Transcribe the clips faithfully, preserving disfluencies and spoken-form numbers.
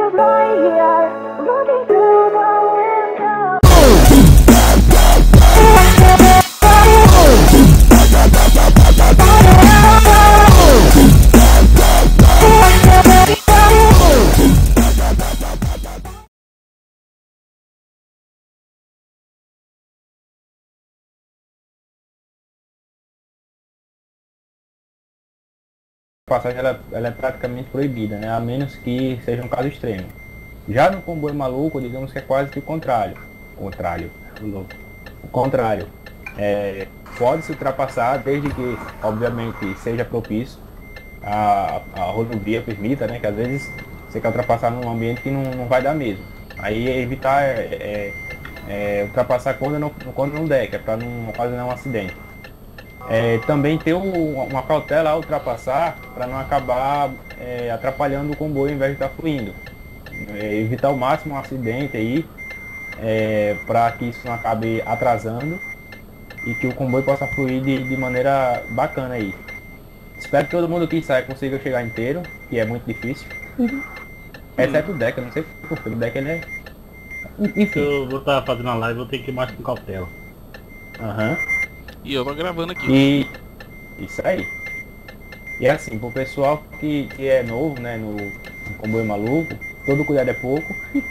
A passagem ela, ela é praticamente proibida, né? A menos que seja um caso extremo. Já no comboio maluco, digamos que é quase que o contrário. O contrário. O contrário. É, pode-se ultrapassar desde que, obviamente, seja propício a, a rodovia permita, né? Que às vezes você quer ultrapassar num ambiente que não, não vai dar mesmo. Aí é evitar é, é, é, ultrapassar quando não, quando não der, que é para não ocasionar um acidente. É, também ter um, uma cautela ao ultrapassar para não acabar é, atrapalhando o comboio ao invés de estar fluindo. É, evitar ao máximo um acidente aí, é, para que isso não acabe atrasando e que o comboio possa fluir de, de maneira bacana aí. Espero que todo mundo que sai consiga chegar inteiro, que é muito difícil. Uhum. Exceto o Deca, não sei porquê, o Deca ele é... Enfim. Eu vou estar fazendo a live, vou ter que ir mais com cautela. Aham. Uhum. E eu tô gravando aqui. E isso aí. E assim, pro pessoal que, que é novo, né, no, no comboio maluco, todo cuidado é pouco.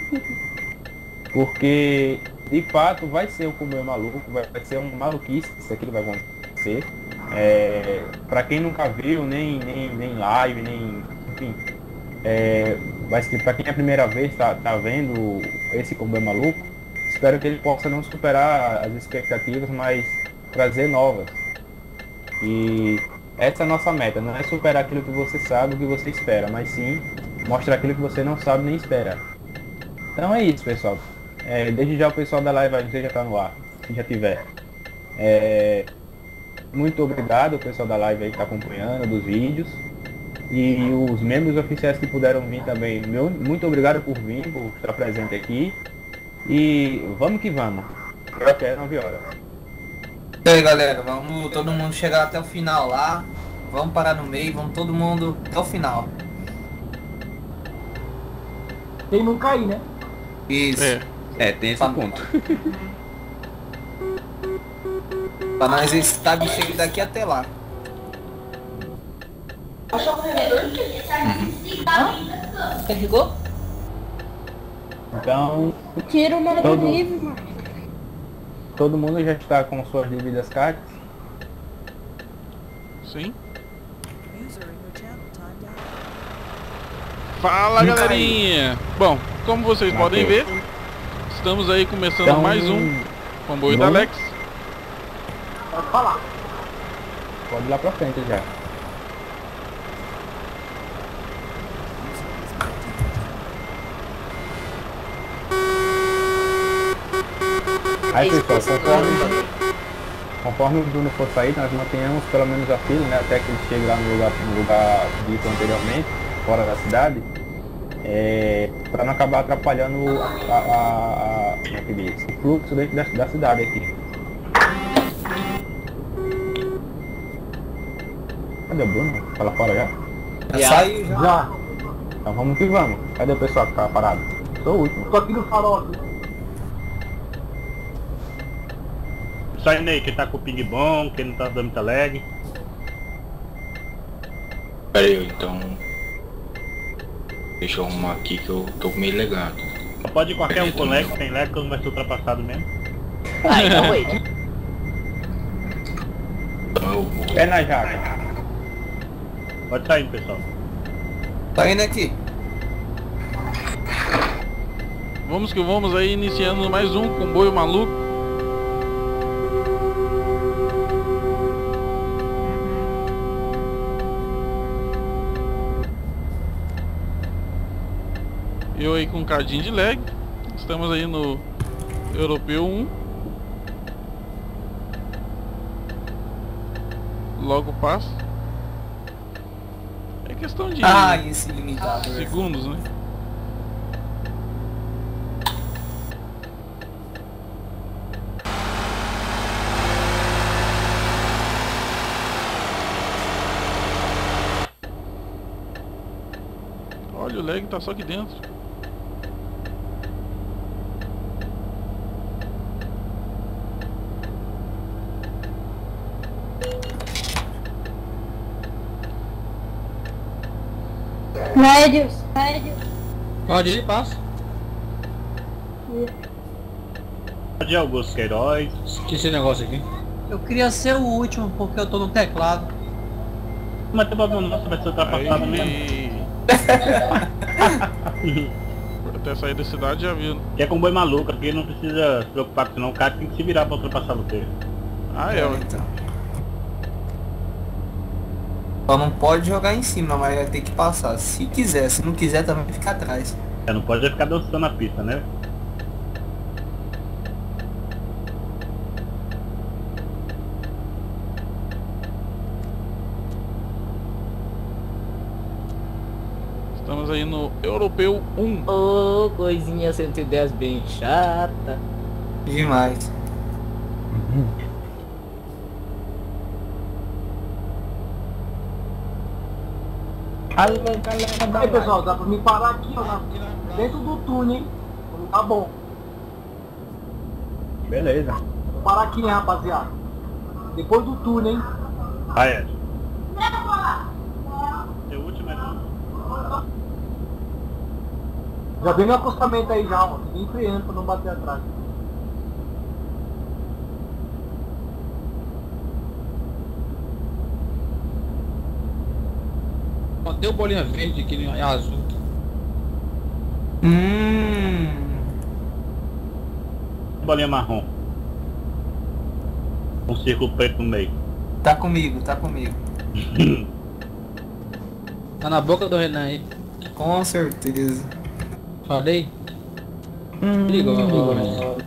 Porque, de fato, vai ser um comboio maluco, vai, vai ser uma maluquice isso aqui que vai acontecer. É, pra quem nunca viu, nem, nem, nem live, nem... Enfim, é, vai ser pra quem é a primeira vez tá, tá vendo esse comboio maluco, espero que ele possa não superar as expectativas, mas trazer novas. E essa é a nossa meta, não é superar aquilo que você sabe, o que você espera, mas sim mostrar aquilo que você não sabe nem espera. Então é isso, pessoal. É, desde já o pessoal da live, você já está no ar, se já tiver. É, muito obrigado, o pessoal da live aí que está acompanhando, dos vídeos. E os membros oficiais que puderam vir também, meu, muito obrigado por vir, por estar presente aqui. E vamos que vamos. Até nove horas. E aí, galera, vamos todo mundo chegar até o final lá. Vamos parar no meio, vamos todo mundo até o final. Tem não cair, né? Isso. É, é tem esse pra, ponto. Pra nós estar cheio daqui até lá. Uhum. Carregou? Então, tira o modo todo, livre, mano. Todo mundo já está com suas devidas cartas? Sim. Fala, Não galerinha! Caiu. Bom, como vocês Não podem caiu. ver, estamos aí começando então, mais um comboio da Alex. Pode falar. Pode ir lá pra frente já. Aí, pessoal, conforme, conforme o Bruno for sair, nós mantenhamos pelo menos a fila, né, até que ele chegue lá no lugar, no lugar dito anteriormente, fora da cidade, é, para não acabar atrapalhando a, a, a, a, como é que diz? O fluxo dentro da, da cidade aqui. Cadê o Bruno? Tá lá fora já? Já saiu já. Já. Então vamos que vamos. Cadê o pessoal que tá parado? Sou o último. Tô aqui no farol aqui. Saindo aí, quem tá com o ping bom, quem não tá dando muita lag. Pera aí, então... Deixa eu arrumar aqui que eu tô meio legado. Pode ir qualquer um com lag, sem lag, que não vai ser ultrapassado mesmo. Ai, não, wait. Então eu vou... Pé na jaca. Pode sair, pessoal. Tá indo aqui. Vamos que vamos aí, iniciando mais um comboio maluco. Eu aí com um cadinho de lag. Estamos aí no Europeu um. Logo passa. É questão de Ah, esse limitador. segundos, né? Olha, o lag tá só aqui dentro. Médios, médios. Pode ir, passa. De Augusto Queiroz. Esqueci esse negócio aqui. Eu queria ser o último porque eu tô no teclado. Mas tem problema não, você vai ser ultrapassado mesmo. Aí. Até sair da cidade já viu. Que é comboio maluco, aqui não precisa se preocupar com isso não, o cara tem que se virar pra ultrapassar você. Ah, é, ué. Então. Só não pode jogar em cima, mas vai ter que passar. Se quiser, se não quiser também fica atrás. É, não pode ficar dançando na pista, né? Estamos aí no Europeu um. Ô, coisinha cento e dez bem chata. Demais. Alô, galera da Aí, live. pessoal, dá pra me parar aqui, ó, na- dentro do túnel, hein? Tá bom. Beleza. Vou parar aqui, hein, rapaziada. Depois do túnel, hein? Ah, é. Seu último é tudo. Já vem no acostamento aí já, ó. Vem freando pra não bater atrás. Ó, deu bolinha verde aqui, é azul. Hum. Bolinha marrom. Um círculo preto no meio. Tá comigo, tá comigo. Tá na boca do Renan aí. Com certeza. Falei? Ligou, ligou, Renan.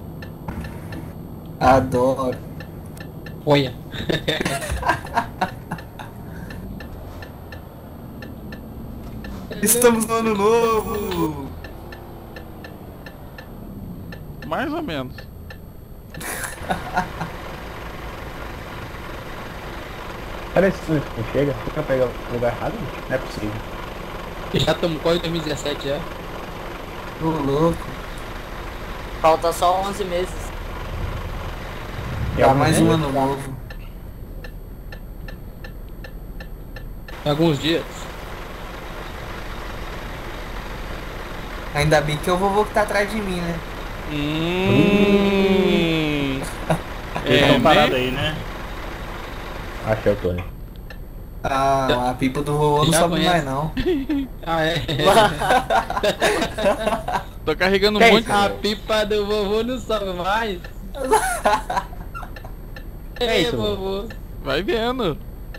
Adoro. Olha. Estamos no ano novo. Mais ou menos. Olha esse túnel que chega, fica pegar o lugar errado, não é possível. Já estamos quase em dois mil e dezessete já. Ô louco. Falta só onze meses. Dá mais um ano novo. Alguns dias. Ainda bem que eu vou voltar atrás de mim, né? Hum. Eles É, estão parados né? aí, né? Achei o túnel. Ah, a pipa do vovô não Já sobe conhece. mais não. Ah, é? Tô carregando um Que monte. isso? A pipa do vovô não sobe mais. Que É, isso? vovô. Vai vendo.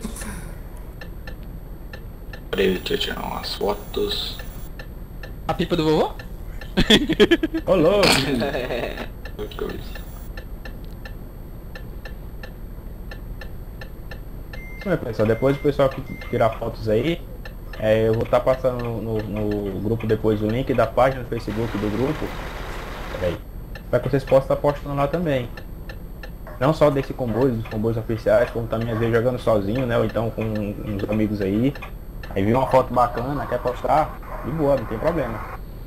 Peraí, deixa eu tirar umas fotos. A pipa do vovô? Ô louco! Bom, pessoal, depois o pessoal que tirar fotos aí, é, eu vou estar passando no, no grupo depois o link da página do Facebook do grupo. Peraí. Para que vocês possam estar postando lá também. Não só desse comboio, dos comboios oficiais, como também às vezes jogando sozinho, né? Ou então com uns amigos aí. Aí viu uma foto bacana, quer postar? De boa, não tem problema.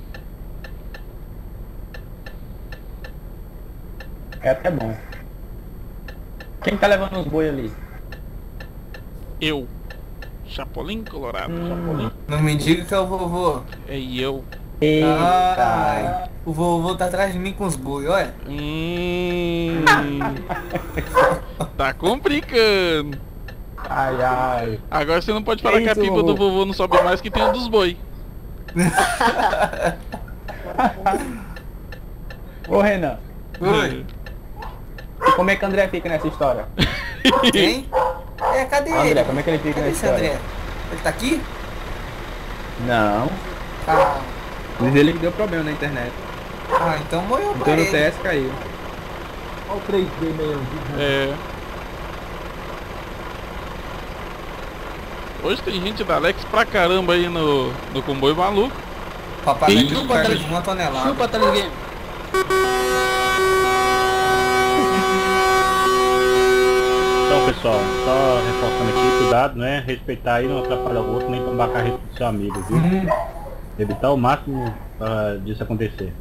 É até bom. Quem tá levando os boi ali? Eu. Chapolin Colorado. Chapolin. Não me diga que é o vovô. É eu. Ai, o vovô tá atrás de mim com os boi, olha. Hum. Tá complicando. Ai, ai. Agora você não pode falar Que que a isso, pipa vovô? do vovô não sobe mais que tem o dos boi. Ô Renan, Oi. e como é que o André fica nessa história? Quem? É, cadê ele? André, como é que ele fica Cadê nessa esse história? André? Ele tá aqui? Não. Ah, Diz ele que deu problema na internet. ah então morreu pra Entrou no ele. T S e caiu. Olha o três D mesmo. É. Hoje tem gente da Alex pra caramba aí no, no comboio maluco. Papai Ih, com chupa, carga Thales. de uma tonelada. Chupa, Thales Game. Então, pessoal, só reforçando aqui, cuidado, né? Respeitar aí, não atrapalhar o outro, nem tomar carreira do seu amigo, viu? Uhum. Evitar o máximo uh, disso acontecer.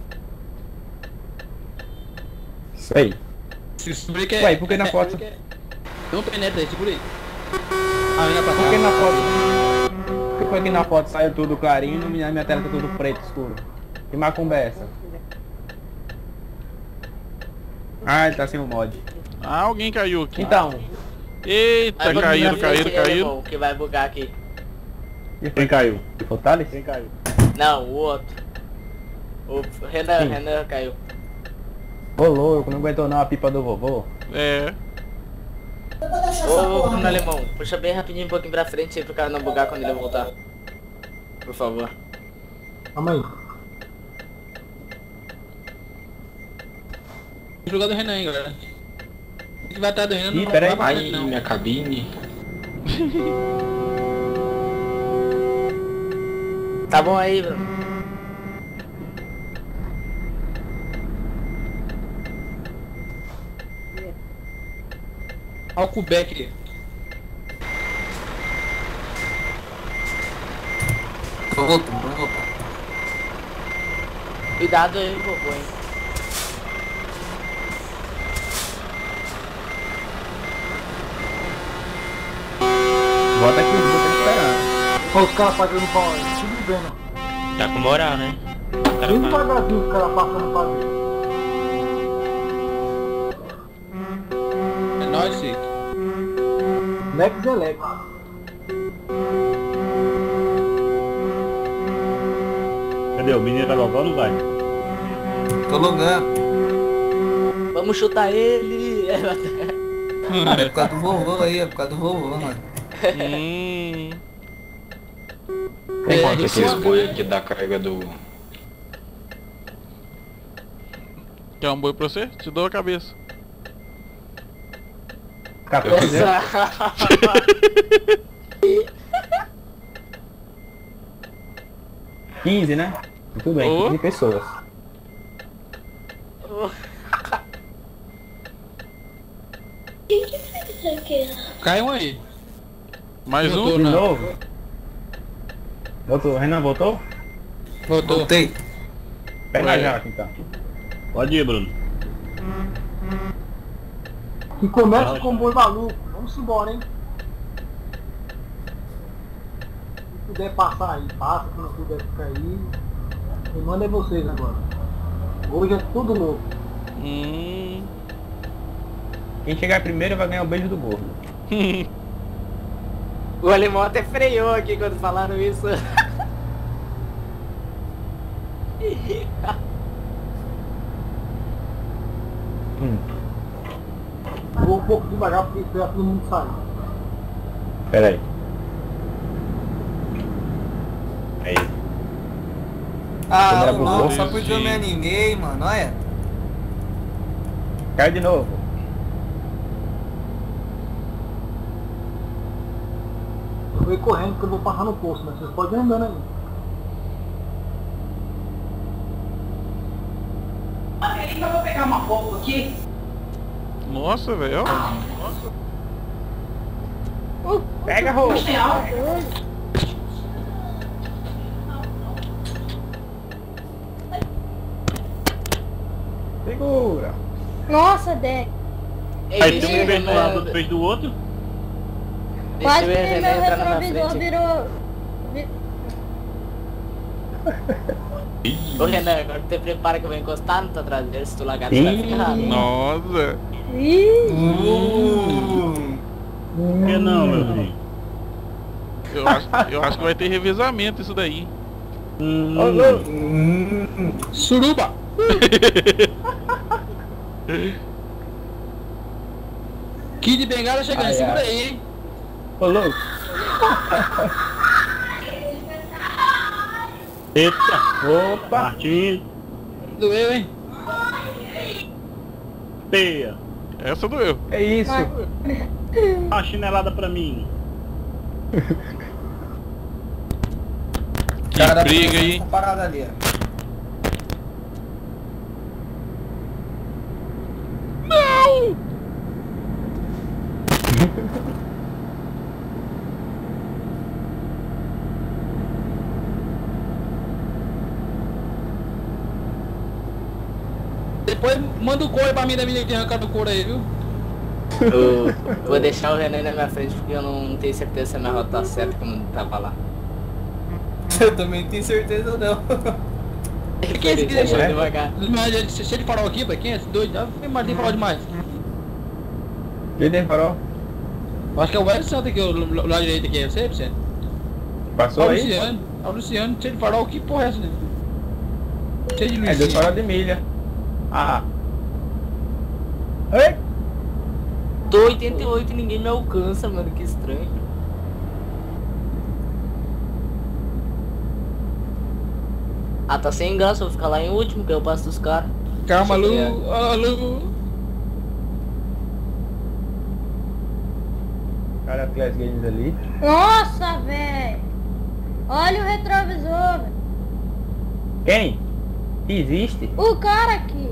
Isso aí. Se segura aí que é... Ué, por que na foto? Não penetra aí, segura aí. Ah, vem lá pra cá. Por que na foto? foi que na foto saiu tudo clarinho e na minha tela tá tudo preto escuro? Que macumba é essa? Ah, ele tá sem o mod. Ah, alguém caiu aqui. Então. Eita, Aí, caíram, vamos caíram, pra frente aí, caíram. irmão, que vai bugar aqui. Quem caiu? O Thales? Quem caiu? Não, o outro. O Renan, Sim. Renan caiu. Ô louco, não aguentou não a pipa do vovô? É. Ô, Bruno Alemão, puxa bem rapidinho um pouquinho pra frente aí pro cara não bugar quando ele voltar. Por favor. Calma aí. Jogar do Renan aí, galera. O que vai estar do Renan Ih, não peraí. vai Ai, não. minha cabine. Tá bom aí, Bruno. Olha o Quebec. Tô voltando, tô voltando. Cuidado aí, vovô, hein. Bota aqui, bota esperando. Olha os caras pagando pau aí, tudo vendo. Tá com moral, né? Tudo devagarzinho os caras passando pra ver. É nóis, Chico. Lex é Lex. Cadê? O menino tá logando ou vai? Tô logando. Vamos chutar ele. É por causa do vovô aí, é por causa do vovô, mano. Hum. Tem É, quanto isso aqueles é- boi aqui da carga do... Quer um boi pra você? Te dou a cabeça. quatorze, né? quinze, né? Muito bem, Ô. quinze pessoas. Cai um aí. Mais Voltou, um? De não. novo? Voltou, Renan voltou? Voltou. Voltei. Pega a Ué. jaca então. Pode ir, Bruno. Que começa com o boi maluco. Vamos embora, hein? Se puder passar aí, passa. Se não puder ficar aí, quem manda é vocês agora. Hoje é tudo louco. Hum. Quem chegar primeiro vai ganhar o beijo do gordo. O alemão até freou aqui quando falaram isso. Hum. Vou um pouco devagar porque espera todo mundo sair. Pera aí. Aí. Ah, Câmera ô, bugou. louco, só porque eu me animei, mano, olha. Cai de novo. Eu vou ir correndo porque eu vou passar no posto, mas vocês podem ir andando aí. Eu vou pegar uma foto aqui. Nossa, velho. Pega a roupa. Segura. Nossa, Deck. Ei, Aí deixa tem um o vez do lado, Renan, outro vez do outro. deixa Quase o que Renan meu entrar na minha retrovisor frente. virou... vi- Ô Renan, agora te prepara que eu vou encostar no teu traseiro, se tu largar tu vai Ih. ferrar. Nossa. Ih, Uh, Por que não, meu filho? Eu acho, eu acho que vai ter revezamento isso daí. Hum, Ô, louco. hum, Suruba. Kid Bengala chegando, Ai, segura ai. aí, hein? Ô, louco. Eita! Opa. Martins, Doeu, hein? peia. Essa doeu. É isso. Dá uma chinelada pra mim. Que cara, briga aí. essa parada ali, ó. Não! Depois manda o couro pra mim da menina que arrancar do couro aí, viu? Eu vou deixar o Renan na minha frente porque eu não tenho certeza se a minha rota tá certa como tava lá. Eu também não tenho certeza não. Quem é esse que deixou Vai devagar. Mas ele cheio de farol aqui, pai. Quem é esse doido? Ah, mas tem farol demais. Quem tem farol? Eu acho que é o Wellington Santos aqui, o lado direito aqui. Você, você? Passou É o aí? Luciano. É o Luciano, cheio de farol. Que porra é essa, né? Cheio de luz. É, dois farol de milha. Ah. Oi? Tô oitenta e oito e ninguém me alcança, mano. Que estranho. Ah, tá sem graça, eu vou ficar lá em último, que eu passo dos caras. Calma, Lu. Deixa eu Ah, Lu. Cara, Class Games ali. Nossa, velho. Olha o retrovisor, velho. Quem? Que existe? O cara aqui.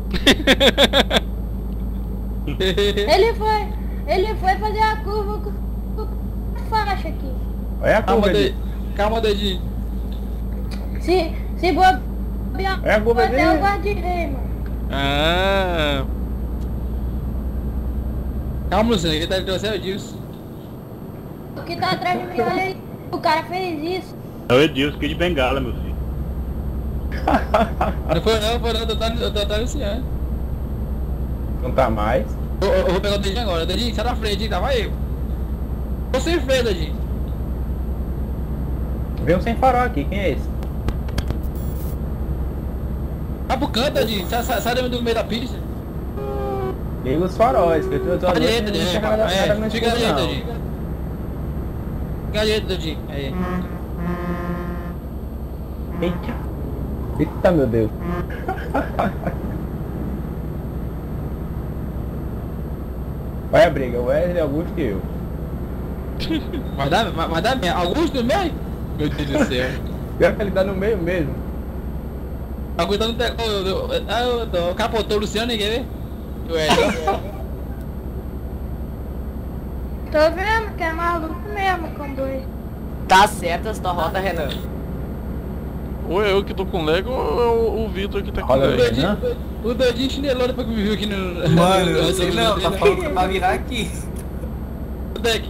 Ele foi. Ele foi fazer a curva com, com a faixa aqui. Olha a Calma, curva de... ali. Calma, dedinho. Se. Se bobear. É a curva até dele. o guarda-rei, mano. Ah, Calma, Luciano. Quem tá de você é o Dilson. O que tá atrás de mim, olha aí. O cara fez isso. É o Edilson, que de bengala, meu filho. Não foi não, foi não. Eu tô eu tô- tô Luciano. Não tá mais. Eu, eu- eu vou pegar o dedinho agora. Dedinho, sai da frente, hein? Tá, vai eu. Tô sem freio, dedinho. Vem um sem farol aqui, quem é esse? Vai pro canto, dedinho. Sai, sai, sai do meio da pista. Liga os faróis, que eu tô, eu tô Fica à não direita, dedinho. chega nada- nada no É, fica à escuro, direita, não. dedinho. Fica à direita, dedinho. Aí. Eita. Eita, meu Deus. Vai a briga, Wesley, Augusto e eu. Vai dar, vai, vai dar mesmo. Augusto no meio? Meu Deus do céu. Pior que ele tá no meio mesmo. Augusto tá no teclado. Ah, eu tô- capotou o Luciano, ninguém vê? Ué, Tô vendo que é maluco mesmo, comboio. Tá certo essa rota, Renan. ou é eu que tô com lag ou é o, o Vitor que tá com Roda o lag. bem. dedinho, o dedinho chinelou depois que me viu aqui no... Mano, no- eu no- sei no- não, no- tá no- falando que vai virar aqui. O deck.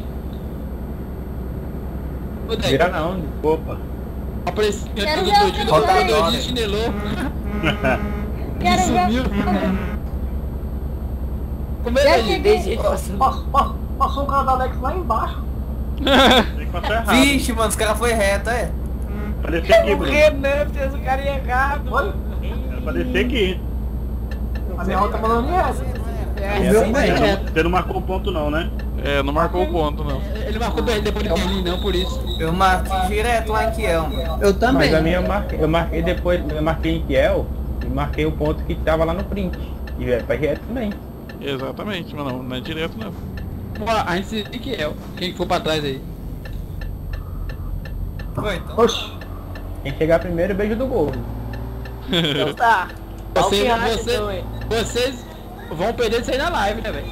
O deck. Virar na onde? Opa. Apareceu aqui Quero do ver o dedinho, que o vai. dedinho chinelou. Quero sumiu. ver. Como é Já que cheguei. Desde ele passando. Passou, passou, passou um cara da Alex lá embaixo. Tem que passar errado. Vixe, mano, os caras foi reto, é? Pra descer aqui, O Bruno. Renan fez o cara errado. Oi? Era pra descer aqui. A minha rota mandou em essa. É, meu sim, também. é. Você não marcou o ponto não, né? É, não marcou o ponto não. Ele marcou bem depois de Berlim, não, por isso. Eu marquei direto lá em Kiel, mano. Eu também. Mas a minha eu marquei, eu marquei depois, eu marquei em Kiel e marquei o ponto que tava lá no print. E é pra reto também. Exatamente, mas não, não é direto não. Pô, a gente se que é, quem for pra trás aí. Foi, então. Oxi. Quem chegar primeiro, beijo do gordo. Então tá. Olha o Você, que acha, você, então, hein? vocês vão perder isso aí na live, né, velho?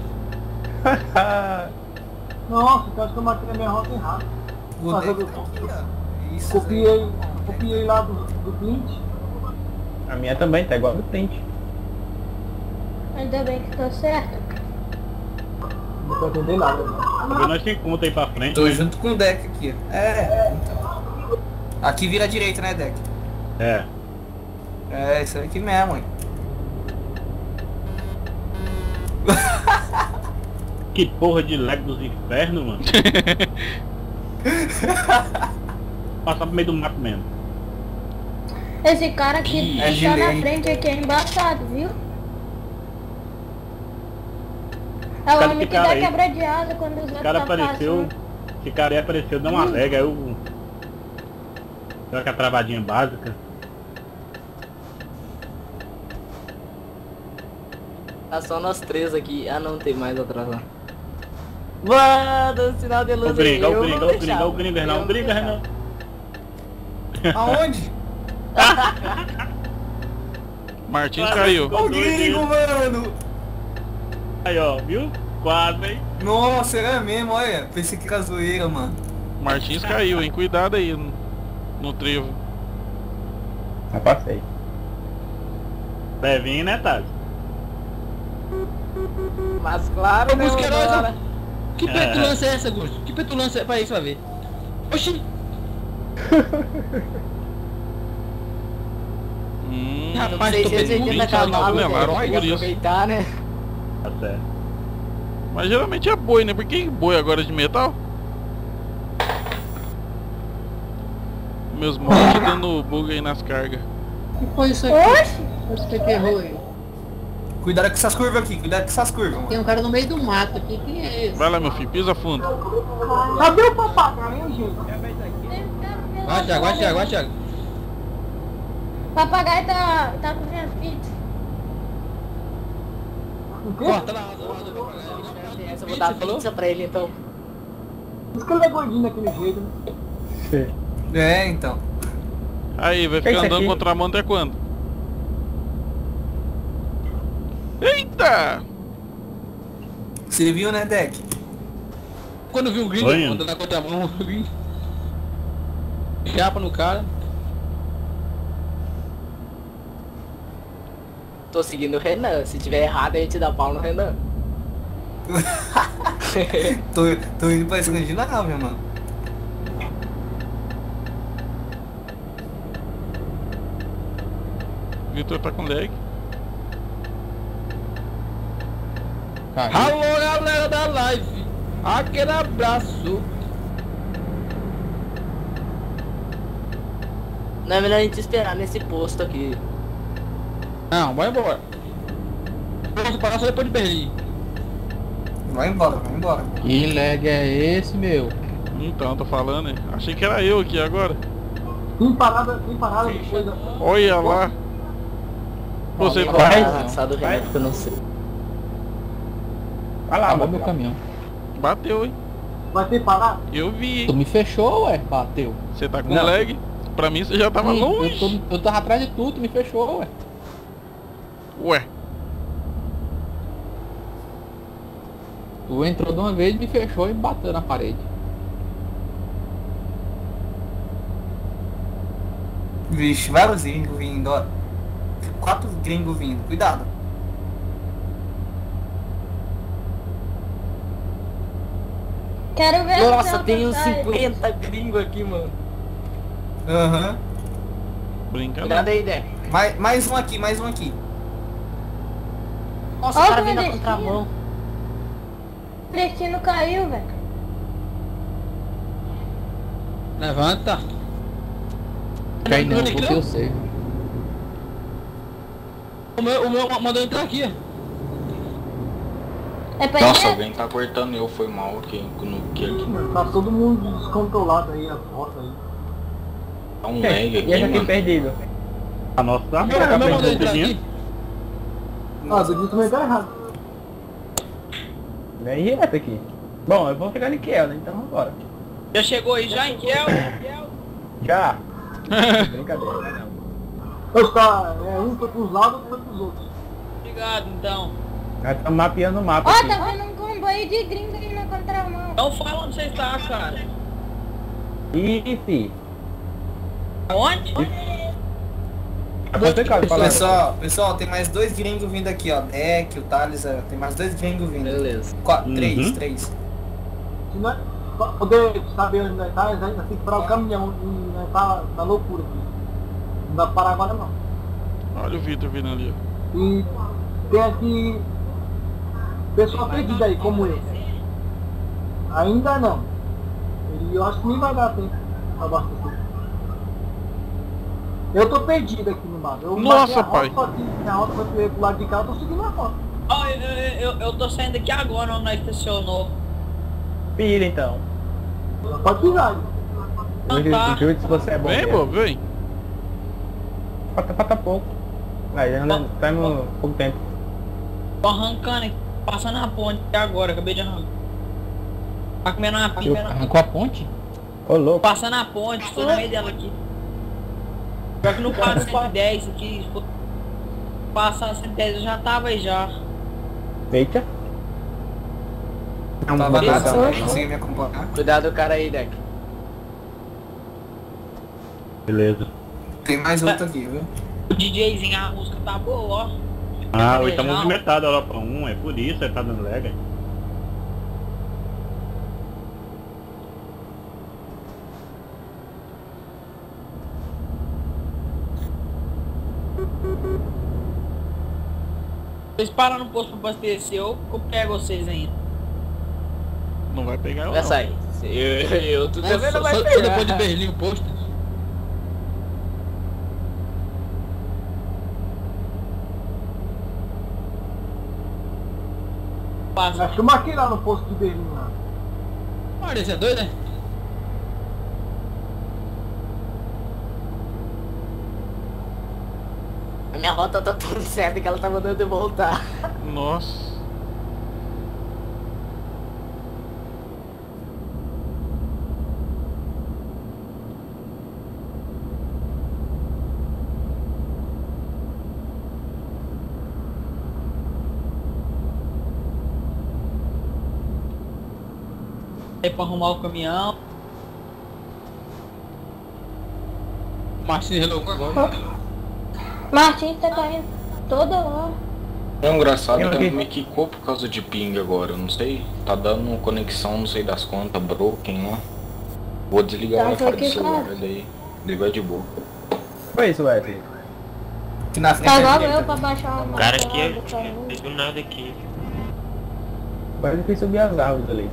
Nossa, eu acho que eu marquei a minha rota errada. O Mas eu deck tá aqui, ó. Isso. copiei, copiei lá do, do print. A minha também tá igual do print. Ainda bem que tá certo. Não tô entendendo nada. Né? Talvez nós tem conta aí pra frente. Tô né? junto com o deck aqui. É, então. Aqui vira à direita, né, deck? É. É, isso aqui mesmo, hein? Que porra de lag dos infernos, mano. Passar pro meio do mato mesmo. Esse cara que É tá gilei. na frente aqui é embaçado, viu? É o Cara, homem esse que cara dá aí- quebra de asa quando os O outros cara tá apareceu. fácil. Esse cara aí apareceu, deu uma lag, aí eu. Deu aquela travadinha básica. Tá só nós três aqui. Ah, não tem mais atrás lá. Mano, sinal de luz Ó o gringo, ó eu o gringo, vou ó o gringo, deixar. ó o gringo, Eu Renan, vou o gringo, deixar. Renan. Aonde? Martins caiu. Ô, gringo, mano! Aí ó, viu? Quase, hein? Nossa, era mesmo, olha. Pensei que era zoeira, mano. Martins caiu, hein? Cuidado aí no, no trevo. Já passei. Levinho, né, Thales? Mas claro, né, Augusto Queiroz, vambora. ó. Que petulância é essa, Augusto? Que petulância é pra isso, pra ver? Oxi! Hum, Rapaz, tô seiscentos e oitenta vinte cavalos, toneladas, né? por isso. Aproveitar, né? Tá certo. Mas geralmente é boi, né? Por que boi agora é de metal? Meus mods dando bug aí nas cargas. O que foi isso aqui? Oxi! Você que errou aí. Cuidado com essas curvas aqui, cuidado com essas curvas, mano. Tem um cara no meio do mato aqui, quem é esse? Vai lá, meu filho, pisa fundo. Cadê o papagaio, gente? Vai, Thiago, vai, Thiago, vai, Thiago. O papagaio tá, tá comendo pizza. O quê? Corta lá, lá, lá do papagaio. Essa eu vou dar pizza pra ele então. Por isso que ele é gordinho daquele jeito, né? É, então. Aí, vai Que é ficar isso andando aqui? contra a mão até quando? Eita! Você viu, né, Deck? Quando viu o gringo, Oi. andando na contramão, o gringo. Chapa no cara. Tô seguindo o Renan. Se tiver errado, a gente dá pau no Renan. tô, tô indo pra Escandinávia, mano. Vitor tá com lag. Alô, galera da live. Aquele abraço. Não é melhor a gente esperar nesse posto aqui. Não, vai embora. Vamos parar só depois de Berlim. Vai embora, vai embora. Que lag é esse, meu? Então, tô falando, hein? Achei que era eu aqui agora. Tem parada, tem parada depois da... Olha lá. Você Vai, vai. avançado do Renan, que eu não sei. Vai lá, Acabou meu meu caminhão. Bateu, hein? Vai ter parada? Eu vi. Tu me fechou, ué? Bateu. Você tá com Não. lag? Pra mim você já tava Ih, longe. Eu, tô, eu tava atrás de tu, tu me fechou, ué. Ué. Tu entrou de uma vez, me fechou e bateu na parede. Vixe, vários gringos vindo, ó. Quatro gringos vindo, cuidado. Quero ver a Nossa, sua tem uns passagem. cinquenta gringos aqui, mano. Aham. Brinca não. Cuidado aí, Deck. Mais, mais um aqui, mais um aqui. Nossa, Olha o cara o vem na destino. contramão. O destino caiu, velho. Levanta. Cai não, porque eu sei. O meu, o meu mandou entrar aqui. É pra Nossa, ir? alguém tá cortando eu, foi mal aqui no que aqui. Tá todo mundo descontrolado aí, as rotas aí. Tá um lag E aqui, esse aqui mano. perdido? A nossa tá O meu, o meu mandou entrar aqui. Ah, do dia também tá errado. Vem direto aqui. Bom, eu vou pegar em Kiel, né? Então vambora. Já chegou aí já em Kiel? Já! Brincadeira. Os caras, é, um foi pros lados, outro foi pros outros. Obrigado, então. Nós estamos mapeando o mapa Ó, aqui. tá vendo um comboio de gringo aí na contramão. Então fala onde você está, cara. Ih, fi. Aonde? É complicado falar. Pessoal, pessoal, tem mais dois gringos vindo aqui, ó. Deck, o Thales, é, tem mais dois gringos vindo. Beleza. Quatro, Uhum. três, três. Se nós, pra poder saber onde nós tá, nós ainda tem que parar o caminhão e nós tá na loucura aqui. Não dá pra parar agora não. Olha o Vitor vindo ali, ó. E tem aqui pessoal perdido aí, como eu. Ainda não. E eu acho que nem vai dar tempo pra abastecer. Eu tô perdido aqui no mapa. Eu Nossa, marquei a pai. rota, só que minha rota foi pro lado de cá, eu tô seguindo a rota. Ó, eu, eu, eu, eu tô saindo aqui agora onde nós estacionou. Pira então. Pode pisar. Então Eu tá. juro se você é bom. Vem, mesmo. bobo, vem. Falta, falta pouco. Aí anda, temos pouco tempo. Tô arrancando, passando a ponte até agora, acabei de arrancar. Tá comendo uma pica, não. Arrancou a ponte? Ô louco. Passando a ponte, tô no meio dela aqui. Pior que não passa cento e dez aqui. Se for passar cento e dez eu já tava aí já. Eita. Não tava vou nada, passar. não consegui me acompanhar. Cuidado o cara aí, Deck. Beleza. Tem mais outro aqui, viu? O DJzinho, a música tá boa, ó. Ah, hoje tá Beijão. movimentado a Europa um, é por isso, ele tá dando lag. Vocês param no posto pra abastecer, eu eu pego vocês ainda. Não vai pegar eu Vai não. sair. Eu, eu tu Só, também não vai só, só pegar. depois de Berlim o posto. Passa. Acho que eu marquei lá no posto de Berlim lá. Olha, esse é doido, né? A minha rota tá tudo certa que ela tá mandando eu voltar. Nossa. Aí pra arrumar o caminhão. O Martins relogou agora. Martins tá caindo toda hora. É engraçado Eu que aqui. me quicou por causa de ping agora, eu não sei. Tá dando conexão, não sei das contas, broken lá. Vou desligar Tá, o foi Wi-Fi do que celular, cara. daí ele vai de boa. Foi isso, Wesley. Que na frente Tá é igual direita. eu pra baixar uma Cara, marca aqui lá é do caminho. do nada aqui. Quase que subir as árvores ali.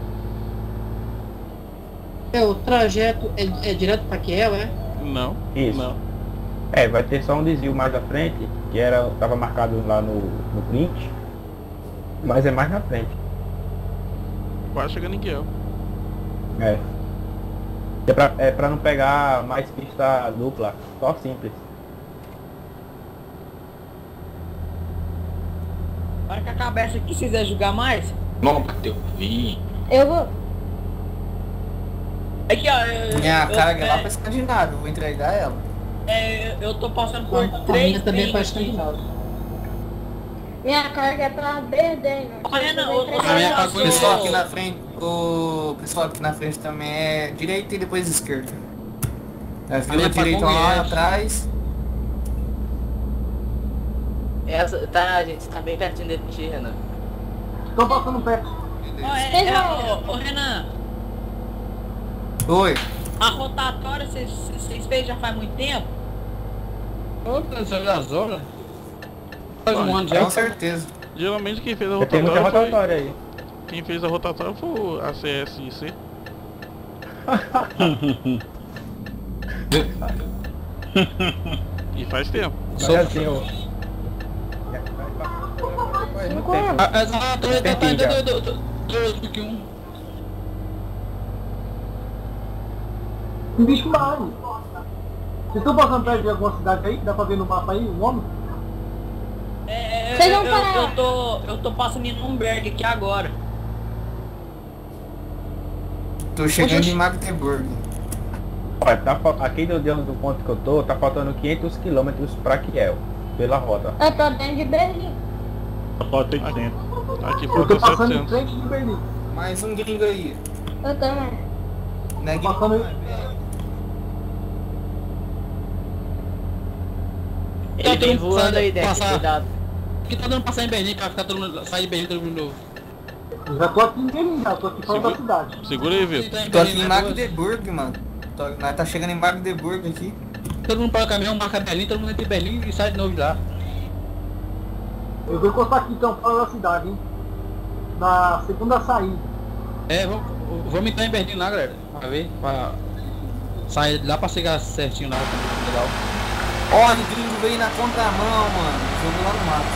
É, o trajeto é, é direto pra Kiel, é? Não. Isso. Não. É, vai ter só um desvio mais à frente, que era, tava marcado lá no, no print. Mas é mais na frente. Quase chegando em Kiel. É. É pra, é pra não pegar mais pista dupla, só simples. Para que a cabeça aqui, se quiser jogar mais. Não, bateu. Vi. Eu vou. Aqui, ó. Eu, Minha eu, carga é lá é, pra Escandinávia, eu vou entregar ela. é, eu tô passando por A três minha também é pra trens aqui. Escandinávia. Minha carga é pra Berden. Olha, não, Eu ô, vou ô, A minha entregar- pra O Goiás. pessoal aqui na frente, o pessoal aqui na frente também é direita e depois esquerda. A minha fila é pra direita lá Goiás. atrás. Essa, tá, gente, tá bem pertinho de ti, Renan. Tô passando perto. Ó, é, é, ô, ô, Renan, Oi. a rotatória vocês vocês fez já faz muito tempo? Outra, você olha as horas. Faz um ano já. Com certeza. Geralmente quem fez a Já tem muita rotatória foi... rotatória aí. Quem fez a rotatória foi o A C S I C. E faz tempo. Mas Sou- assim, ó. Faz muito tempo. Ah, essa rotatória tá Pertinho já. indo do- do- do- do que um. Um bicho mais. Vocês estão passando perto de alguma cidade aí? Dá pra ver no mapa aí o nome? É, é, Vocês eu, vão eu, parar. eu tô, eu tô passando em Nürnberg aqui agora. Tô chegando Oxe, em Magdeburg. Olha, tá, fal- aqui do, do ponto que eu tô, tá faltando quinhentos quilômetros pra Kiel, pela rota. Eu tô dentro de Berlim. Só falta oitocentos. Aqui Eu falta tô passando em setecentos. frente de Berlim. Mais um gringo aí. Eu também. Não é Tô gringo, passando não, aí. é- Ele vem voando aí, Deck, Passar. cuidado. Porque tá dando passar em Berlim pra ficar todo mundo. Sair de Berlim todo mundo novo. Eu já tô aqui em Berlim, já tô aqui fora da cidade. Segura aí, Vitor. Tá em Tô aqui Berlim, em né, Magdeburg, mano. Tô, nós tá chegando em Magdeburg aqui. todo mundo para o caminhão, marca Berlim, todo mundo entra em Berlim e sai de novo de lá. Eu vou encostar aqui então fora da cidade, hein? Na segunda saída. É, vamos, vamos entrar em Berlim lá, galera. Pra ver, pra sair de lá pra chegar certinho lá. Legal. Olha, o gringo veio na contramão, mano. Jogou lá no mato.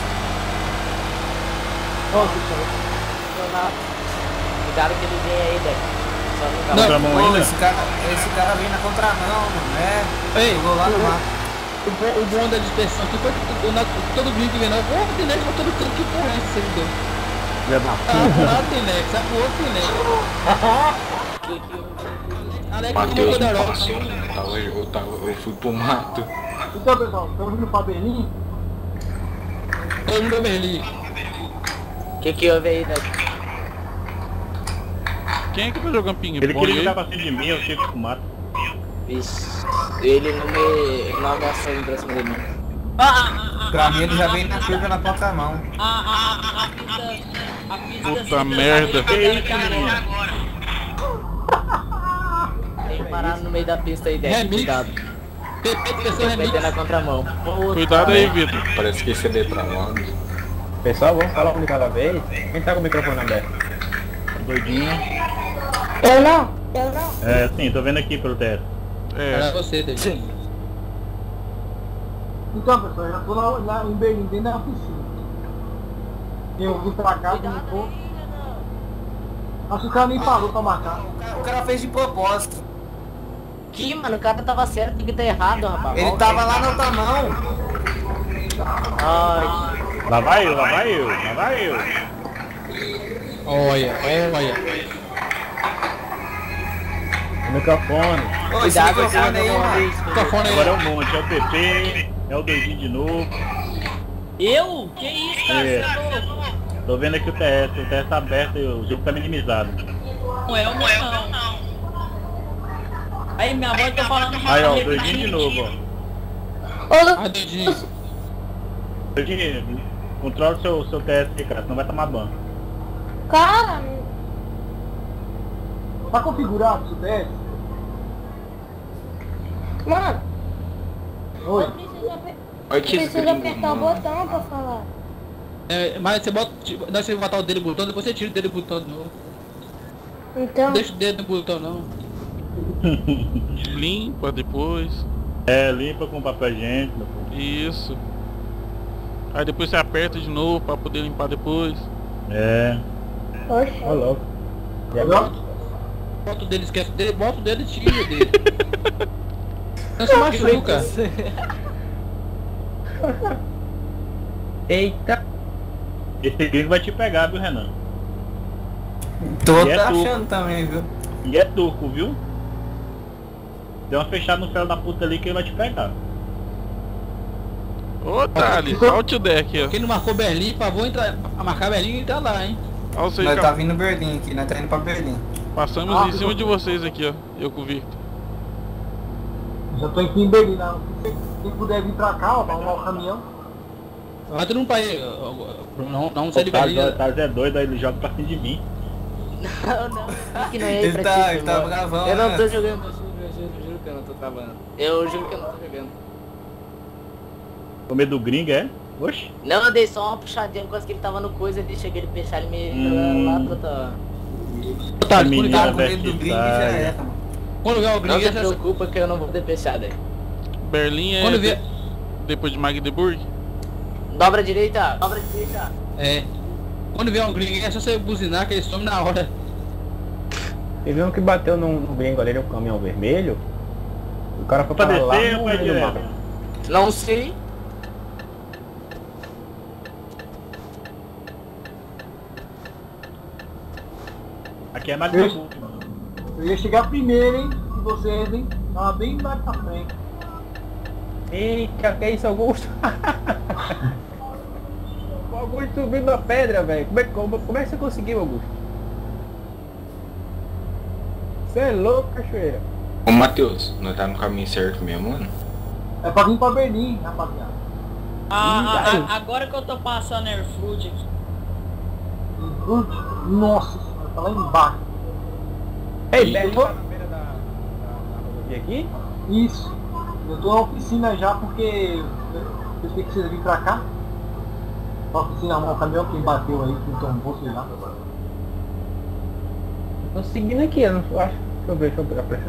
Ó, pessoal. Cuidado que ele vem aí, Deck. Só no Não, carro. Contramão Pô, ainda? esse cara, esse cara veio na contramão, mano. É, Ei, jogou lá no mato. O bom, o bom da dispersão aqui foi que todo, todo mundo que vem lá, pô, tem Nex pra todo canto, que porra é esse servidor? Ah, lá tem Nex, ah, pro outro tem Nex. Alex, como Matheus foi da não Europa? passou, né? Eu tava, eu, tava, eu fui pro mato. Então, pessoal, estamos indo pra Berlim. Todo mundo é Berlim. O que que houve aí, Deck? Quem é que tá jogando ping Ele pong queria aí? jogar pra cima de mim, eu chego pro mato. Vixe, ele não me... ele não ameaçou indo pra cima de mim. Ah, ah, ah, Pra mim ele já veio na curva na contramão. ah, ah, ah, ah, a pista... A pista Puta cinza merda. tá dando aqui agora. Tem parado no meio da pista aí, Deck. Remix. Cuidado. P P de pessoa Vai ter remix. na contramão. Puta Cuidado aí, merda. Vitor. Parece que esse é pra lado. Pessoal, vamos falar um de cada vez. Quem tá com o microfone aberto? Doidinho. Eu não, eu não. É, sim, tô vendo aqui pelo teto. É. Era você, Doidinho. Então, pessoal, eu já tô lá, lá em Berlim, dentro da oficina. Eu vim pra cá, não tô. Acho que o cara nem parou pra marcar. O cara, o cara fez de propósito. Que, mano, o cara tava certo, tem que tá errado, rapaz. Ele Volta tava aí. lá na outra mão. Ai, Lá vai eu, lá vai eu, lá vai eu. Olha, olha. O microfone. Ô, esse cuidado, microfone aí, mano. Microfone Agora é aí. um monte, é o P P, é o Doidinho de novo. Eu? Que isso, cara? É. Você é louco? Tô vendo aqui o T S, o T S tá aberto e o jogo tá minimizado. Não é o meu, não. Aí, minha voz tá falando Aí ó, o repetindo. Doidinho de novo, ó. Ô, Lu... Ah, Doidinho. Doidinho, controla o seu, seu T S aí, cara, senão vai tomar ban. Cara, Tá configurado o T S? mano, Oi. eu preciso, aper... Olha eu que preciso gringo, apertar o mano. botão pra falar. É, mas você bota. Tipo, nós você botar o dedo no botão, depois você tira o dedo do botão de novo. Então, Não deixa o dedo no botão não. Limpa depois. É, limpa com papel higiênico. Isso. Aí depois você aperta de novo pra poder limpar depois. É. oxe. Ô, louco. E Melhor? agora? Bota o dedo, esquece o dedo, bota o dedo e tira o dedo. Não se machuca. Eita. Esse gringo vai te pegar, viu, Renan? Tô E é achando também, viu? E é turco, viu? Deu uma fechada no ferro da puta ali que ele vai te pegar. Ô, Thales, olha o tio deck, ó. Quem não marcou Berlim, por favor, entrar, a marcar Berlim e entrar lá, hein? Olha vocês, Nós cá. tá vindo Berlim aqui, nós tá indo pra Berlim. Passamos Ah, em cima de vocês aqui, ó. Eu com o Victor. Já tô aqui em Berlim, não. Quem puder vir pra cá, ó, pra arrumar o caminhão. Vai todo mundo pra aí. Não, não sai de O Thales Berlim. o Thales é doido, aí ele joga pra cima de mim. não, não. Que não é Ele pra tá- ti, ele meu tá amor. gravando, Eu não né? tô jogando, eu juro, eu juro, eu juro que eu não tô travando. Eu juro que eu não tô jogando. Com medo do gringo, é? Oxi. Não, eu dei só uma puxadinha por causa que ele tava no coisa, eu deixei ele fechar ele me Hum. lá pra outra. Tá, Menino Tá quando, com medo do gringo e já Vertisária. era, mano. quando vier o Não gringo, se essa- preocupa que eu não vou poder fechar daí. Berlim é quando vier. de- depois de Magdeburg. Dobra a direita, dobra a direita. É. Quando vier um gringo, é só você buzinar que ele some na hora. Teve um que bateu no, no gringo ali, no caminhão vermelho. O cara foi Pra pra lá descer no ou vai meio do direto? mapa. Não sei. Aqui é Magdeburg. Eu ia chegar primeiro, hein? De vocês, hein? Tava bem mais pra frente. Eita, que é isso, Augusto? O Augusto subindo na pedra, velho. Como é, como, como é que você conseguiu, Augusto? Você é louco, cachoeira. Ô Matheus, nós tá no caminho certo mesmo, mano? É pra vir pra Berlim, rapaziada. Ah, Ih, ah, cara. ah, agora que eu tô passando Airfood aqui. Nossa senhora, tá lá embaixo. Ei, Ih. Berlim tá na beira da, da, da rodovia aqui? Isso. Eu tô na oficina já porque eu pensei que vocês virem pra cá. Na oficina arrumar o caminhão, quem bateu aí, quem tombou, sei lá. Tô seguindo aqui, eu não acho. Deixa eu ver, deixa eu ver a pressão.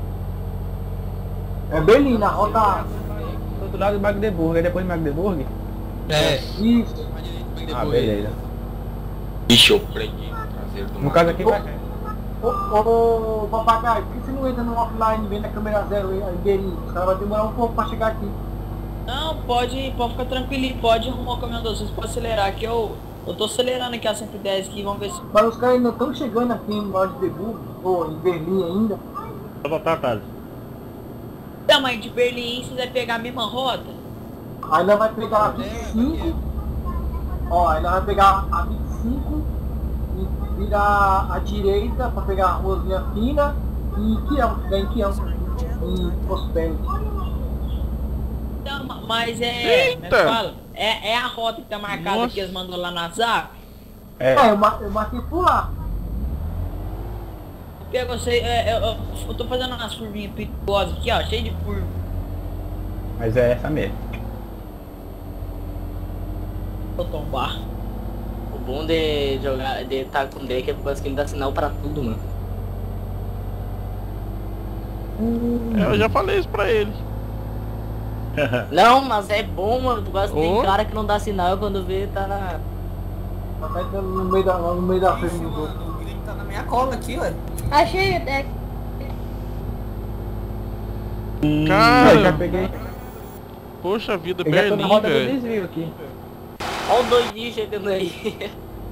É Berlim, na rota. Do outro lado de Magdeburg, aí depois de Magdeburg? É. Isso. Ah, beleza. Ixi, eu preguei no traseiro do No caso aqui vai. Ô, ô, ô, papagaio, por que você não entra no offline, vem na câmera zero aí, aí Berlim? Os caras vão demorar um pouco pra chegar aqui. Não, pode, pode ficar tranquilo, pode arrumar o caminhão de vocês, pode acelerar, que eu, eu tô acelerando aqui a cento e dez aqui, vamos ver se... Mas os caras ainda estão chegando aqui em Magdeburg, ou em Berlim ainda. Vou voltar, Thales. Não, mas de Berlim, vocês vão pegar a mesma rota? Aí nós vai pegar a vinte e cinco, ó, aí nós vai pegar a vinte e cinco e virar à direita pra pegar a ruazinha fina e Quião, ficar em Quião, em Prospero. Não, ma- mas é... como é que Eita! fala? É, é a rota que tá marcada Nossa. que eles mandou lá na zap? É, É, eu, mar- eu marquei por lá. Porque você, é, eu, eu, eu tô fazendo umas curvinhas perigosas aqui, ó, cheio de curva. mas é essa mesmo. Vou tombar. bom de jogar, de estar com o deck é por causa que ele dá sinal pra tudo, mano. É, eu já falei isso pra ele. Não, mas é bom, mano, por causa que tem Ô. cara que não dá sinal quando vê tá na... Tá entrando no meio da, no meio da frente do gol. O Grêmio tá na minha cola aqui, ué. Achei o deck. Eu já Cara, peguei. poxa vida, Eu já tô na Berlim, roda do velho. desvio aqui. Olha o doidinho chegando aí.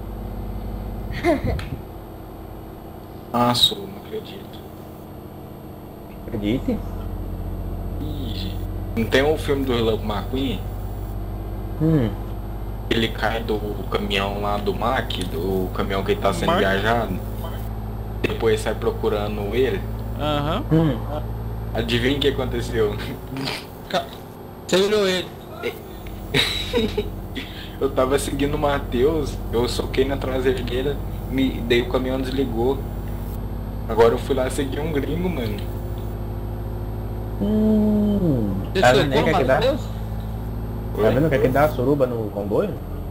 Ah, sou, não acredito. Acredite? Ih, não tem um filme do Relâmpago McQueen? Hum. Ele cai do caminhão lá do Mac, do caminhão que ele tá sendo Mac? viajado. Depois sai procurando ele. Aham. Hum. Adivinha o que aconteceu? Você virou ele. Eu tava seguindo o Matheus, eu soquei na traseira, me dei o caminhão desligou. Agora eu fui lá seguir um gringo, mano. Hum. Você Tá vendo aí socou, que é que dá? Matheus? Tá vendo o que é que dá a suruba no comboio?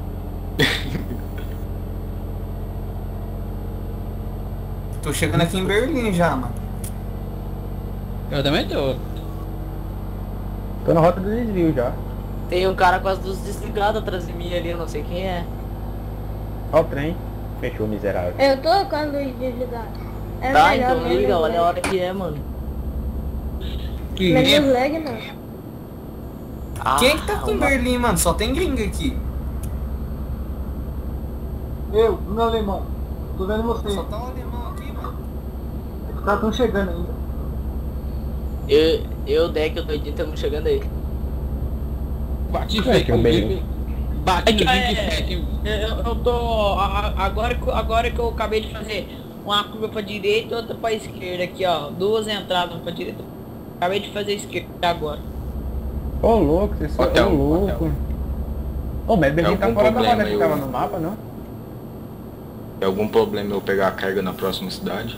Tô chegando aqui em Berlim já, mano. Eu também tô. Tô na rota do desvio já. Tem um cara com as luzes desligadas atrás de mim ali, eu não sei quem é. Ó o trem. Fechou, miserável. Eu tô com a luz desligada. É Tá, melhor então menos liga, olha a lag. hora que é, mano. Menos lag não. Ah, Quem é que tá aqui em uma- Berlim, mano? Só tem gringo aqui. Eu, meu alemão. Tô vendo você. Só tá o alemão aqui, mano. Os caras tão chegando ainda. Eu, eu, deck, eu doidinho, estamos chegando aí. Bati É, fake que é o no Berlim. Grêmio. Bati no É, Grêmio fake. Eu, eu tô. a- a- Agora, que eu- agora que eu acabei de fazer uma curva pra direita e outra pra esquerda aqui, ó. Duas entradas pra direita. Acabei de fazer a esquerda agora. Ô louco, você só. Ô Hotel, louco. hotel. Ô, mas Berlim tá algum fora da problema roda que eu- tava no mapa, não? Tem algum problema eu pegar a carga na próxima cidade?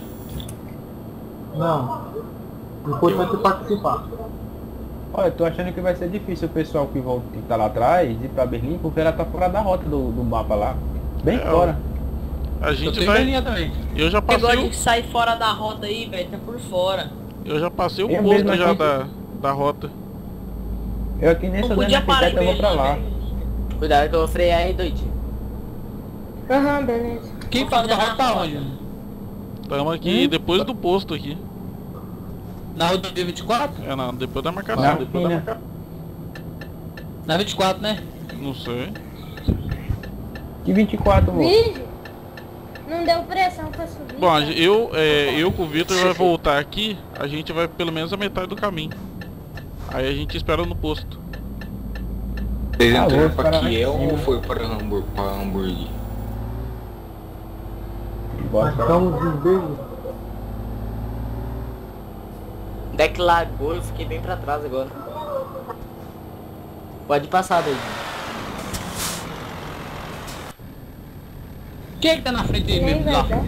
Não. O importante é participar. Olha, eu tô achando que vai ser difícil o pessoal que, volta, que tá lá atrás ir pra Berlim, porque ela tá fora da rota do, do mapa lá. Bem É, fora. A Eu gente tô em vai. Berlim também. Eu já Negócio passei o, de sair fora da rota aí, velho, tá por fora. eu já passei o Eu posto mesmo já aqui- da, da rota. Eu aqui nem Não sou podia dando parar em eu vou pra Berlim, lá. velho. Cuidado que eu vou frear aí, doidinho. Aham, beleza. Quem fala da rota tá onde? Estamos aqui Hum? depois do posto aqui. Na rodovia vinte e quatro? É, não, depois da marcação. Na depois da fina. marcação. Na vinte e quatro, né? Não sei. Que vinte e quatro, moço. Vídeo. Não deu pressão pra subir. Bom, a gen- eu, é, eu com o Victor vai voltar aqui, a gente vai pelo menos a metade do caminho. Aí a gente espera no posto. Vocês Ah, entraram vou pra parar lá em Kiel cima. ou foi para Hamburgo? Pra Hamburgo? Bora Nós pra estamos em Berlim. Deck lagou, eu fiquei bem pra trás agora. Pode passar, doidinho. Quem é que tá na frente dele Nem mesmo vai lá? dar.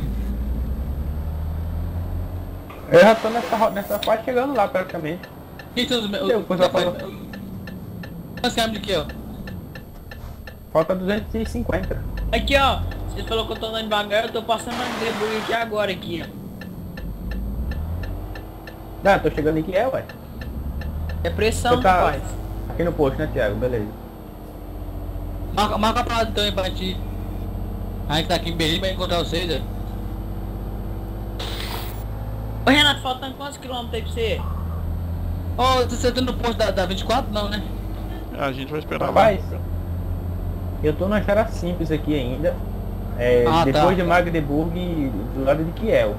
Eu já tô nessa, ro- nessa parte chegando lá praticamente. Quem são os meus? Eu, pois ela falou. Nós caminhamos de quê, ó? Falta duzentos e cinquenta. Aqui, ó. Você falou que eu tô andando devagar, eu tô passando na Magdeburg aqui agora, aqui, ó. Ah, tô chegando aqui, é, ué. É pressão, Você tá- rapaz. Aqui no posto, né, Thiago? Beleza. Marca, marca pra lá então aí pra ti. A gente tá aqui em Berlim pra encontrar vocês, ó. Ô Renato, faltando quantos quilômetros aí pra você? Ô, você tá no posto da, da vinte e quatro? Não, né? A gente vai esperar Rapaz, eu tô na estrada simples aqui ainda. É, Ah, depois tá. de Magdeburg, do lado de Kiel.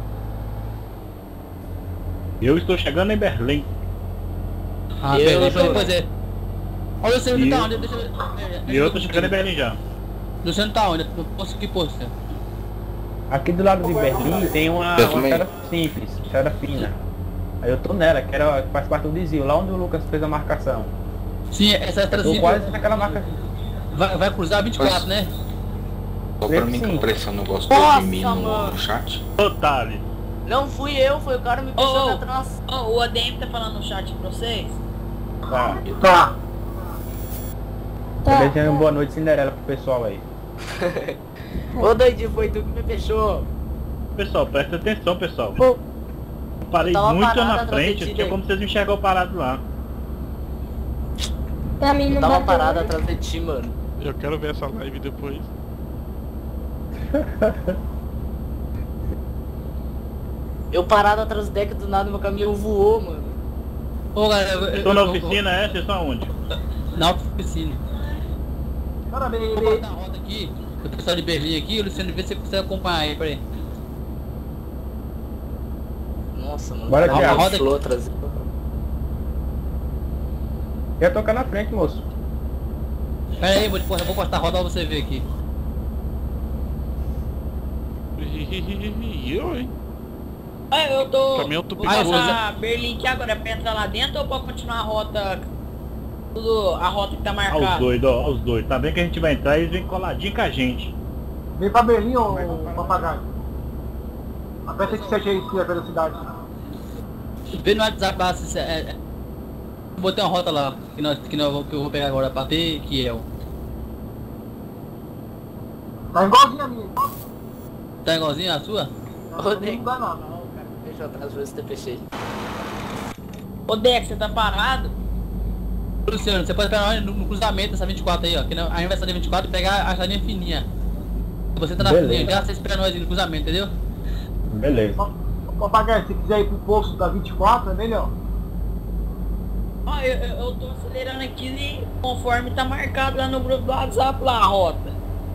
Eu estou chegando em Berlim. Ah, Eu Berlim, tô- pois é. Olha você E tá eu- onde? Deixa eu... E eu estou chegando em Berlim já. Luciano tá onde? No posto, que posto? Você? Aqui do lado de Berlim tem uma, Eu uma também. estrada simples, estrada fina. Aí eu tô nela, que, era, que faz parte do desvio, lá onde o Lucas fez a marcação. Sim, essa Eu tô tracinha quase naquela marca. vai, vai cruzar vinte e quatro, né? Só pra mim que Sim. o pressão não gostou Nossa, de mim no, mano. no chat. Otário. Não fui eu, foi o cara me puxando Ô, ô. atrás. Ô, o A D M tá falando no chat pra vocês? Tá. Tá. Tô Tá. desejando boa noite Cinderela pro pessoal aí. Ô doidinho, foi tu que me fechou. Pessoal, presta atenção, pessoal. Pô, Eu parei eu tava muito parado na atrás frente, de ti, tinha velho. como vocês me enxergam parado lá. Pra mim Eu não tava bateu. parado atrás de ti, mano. Eu quero ver essa live depois. Eu parado atrás do deck, do nada meu caminhão voou, mano. Ô galera, eu, Vocês eu, estão na eu- oficina, é? Vocês estão aonde? Na oficina. Parabéns. Vou botar a roda aqui, o pessoal de Berlim aqui, o Luciano, vê se você consegue acompanhar aí, peraí. Nossa, mano. Bora, dá uma Thiago. flor atrás. Quer tocar na frente, moço. Pera aí, vou, eu vou postar a roda pra você ver aqui. E eu, hein? Ah, eu tô... Caminhão Vou tupidoso. passar Berlim aqui agora, é pra entrar lá dentro ou pra continuar a rota... Tudo, a rota que tá Olha marcada? os doidos, ó, os doidos. Tá bem que a gente vai entrar e eles vêm coladinho com a gente. Vem pra Berlim, ô papagaio. Aperta esse sete aí, se a velocidade. Vê no WhatsApp lá, se, é, é, botei uma rota lá, que, nós, que, nós, que eu vou pegar agora pra ter, que é o... Tá igualzinho a minha. Tá igualzinho a sua? Ô, Dex. Não dá nada. Deixa eu atrás pra ver se tem peixe. Ô Dex, você tá parado? Luciano, você pode pegar no, no cruzamento essa vinte e quatro aí, ó, que não, a gente vai sair da vinte e quatro e pegar a linha fininha. Você tá na Beleza. fininha, já você espera nós aí no cruzamento, entendeu? Beleza. Ô, papagaio, se quiser ir pro posto da vinte e quatro, é melhor. Ó, eu, eu, eu tô acelerando aqui e conforme tá marcado lá no grupo do WhatsApp lá a rota.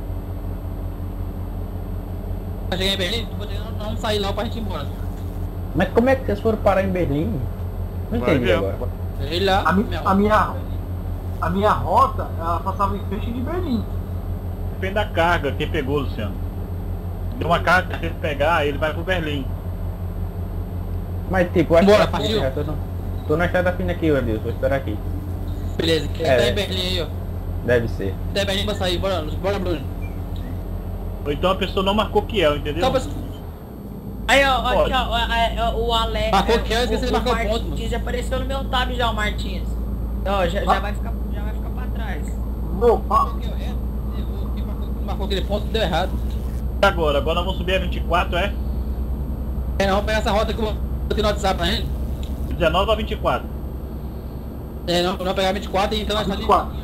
Pra chegar em Berlim, vou chegar, não vamos sair lá pra gente ir embora. Mas como é que vocês foram parar em Berlim? Não Vai entendi ver. agora. Ele lá, A, mi- minha- a minha, a minha rota, ela passava em frente de Berlim. Depende da carga, quem pegou, Luciano. Deu uma carga, se ele pegar, ele vai pro Berlim. Mas tipo, acho Bora, que partiu? é, tô, no- tô na estrada fina aqui, Deus. Vou esperar aqui. Beleza, que É. tá em Berlim aí, ó. Deve ser. Tá em Berlim pra sair, bora, Lu- bora Bruno. Ou então a pessoa não marcou Kiel, entendeu? Então, pessoal, Aí, ó, Pode. aqui, ó, ó, ó, o Alex. Marcou que eu esqueci de o, o marcar o ponto, mano. Martins apareceu no meu tab já, o Martins. Ó, já, já vai ficar, já vai ficar pra trás. Meu, pa- marcou que eu erro, errou, quem marcou, marcou aquele ponto deu errado. Agora, agora nós vamos subir a vinte e quatro, é? É, não, vamos pegar essa rota que eu botei no WhatsApp pra gente. dezenove a vinte e quatro. É, não, vamos pegar vinte e quatro e então nós vinte e quatro.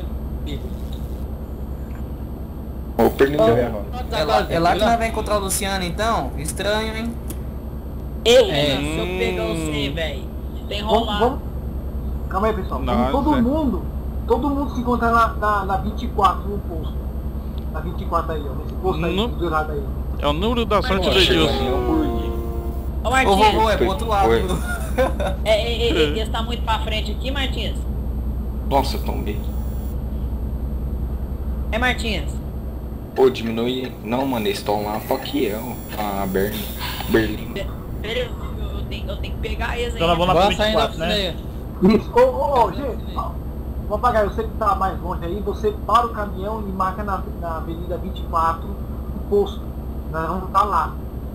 Ô, Perlinho, É lá, é lá que nós vamos encontrar o Luciano então? Estranho, hein? Ei, É. se eu pegar você, velho, tem Vamos, rolado. vamos. Calma aí, pessoal. Vamos Nossa. todo mundo, todo mundo se encontrar na, na, na vinte e quatro, no posto. Na vinte e quatro aí, ó. Nesse posto aí, No- do lado aí. É o número da sorte Mas, de chegou Deus. em hambúrguer. Ô Ô, Martins, vovô, é pro outro lado. Oi. é, é, é, é, esse tá muito pra frente aqui, Martins? Nossa, eu tombei. É Martins? Pô, diminui. Não, mano, eles estão lá pra Kiel, pra Berlim. Berlim. Pera, eu, eu, eu tenho, eu tenho que pegar eles Então nós aí. vamos lá pro Bora sair da vinte e quatro, oficina né? aí. Isso. Ô, ô, ô, gente. ó, Vou apagar, eu sei que tá mais longe aí, você para o caminhão e marca na, na avenida vinte e quatro, o posto. Nós vamos estar lá.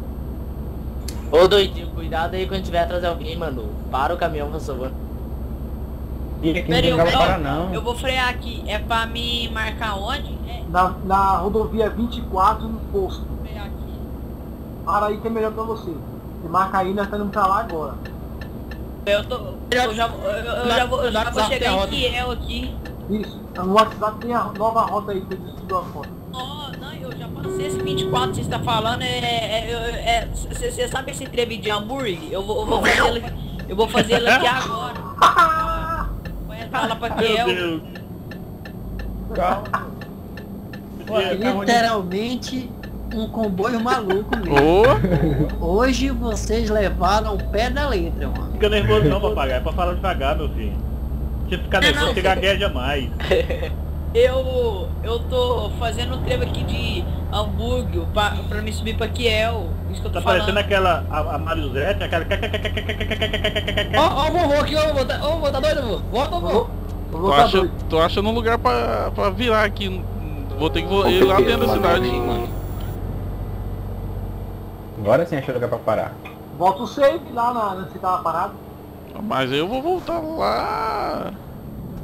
Ô doidinho, cuidado aí quando tiver atrás de alguém, mano. Para o caminhão, por favor. E aqui não Pera aí, tem eu, lugar pra parar, eu, não. eu vou frear aqui. É pra me marcar onde? É, Na, na rodovia vinte e quatro, no posto. vou frear aqui. Para aí que é melhor pra você. Você marca aí, nós estamos pra lá agora. Eu tô. Eu já, eu, eu já vou, eu já vou chegar em Kiel aqui. Isso. No WhatsApp tem a nova rota aí que eu disse a foto. Ó, não, eu já passei esse vinte e quatro que você está falando. É. é Você é, sabe esse entrevista de hambúrguer? Eu vou, eu vou fazer ele. Eu vou fazer ele aqui agora. Vai entrar lá pra Meu Kiel. Deus. Calma. Literalmente um comboio maluco mesmo. Ô, Hoje vocês levaram o pé da letra, mano. Fica nervoso não, papagaio. É pra falar devagar, meu filho. Se ficar Não, nervoso, não. você gagueja mais. Eu. Eu tô fazendo um trevo aqui de hambúrguer pra, pra me subir pra Kiel. Isso que eu tô Tá falando. parecendo aquela, a, a Mariuzete, aquela... Ó, ó o vovô aqui, ô vovô, tá, ô vovô, tá doido, vovô? Volta, vovô. tô, acha, tô achando um lugar pra, pra virar aqui. Vou ter que vo- ir lá dentro da cidade. Mano. Agora sim achou lugar pra parar. Volta o save lá na, onde você tava parado. Mas eu vou voltar lá.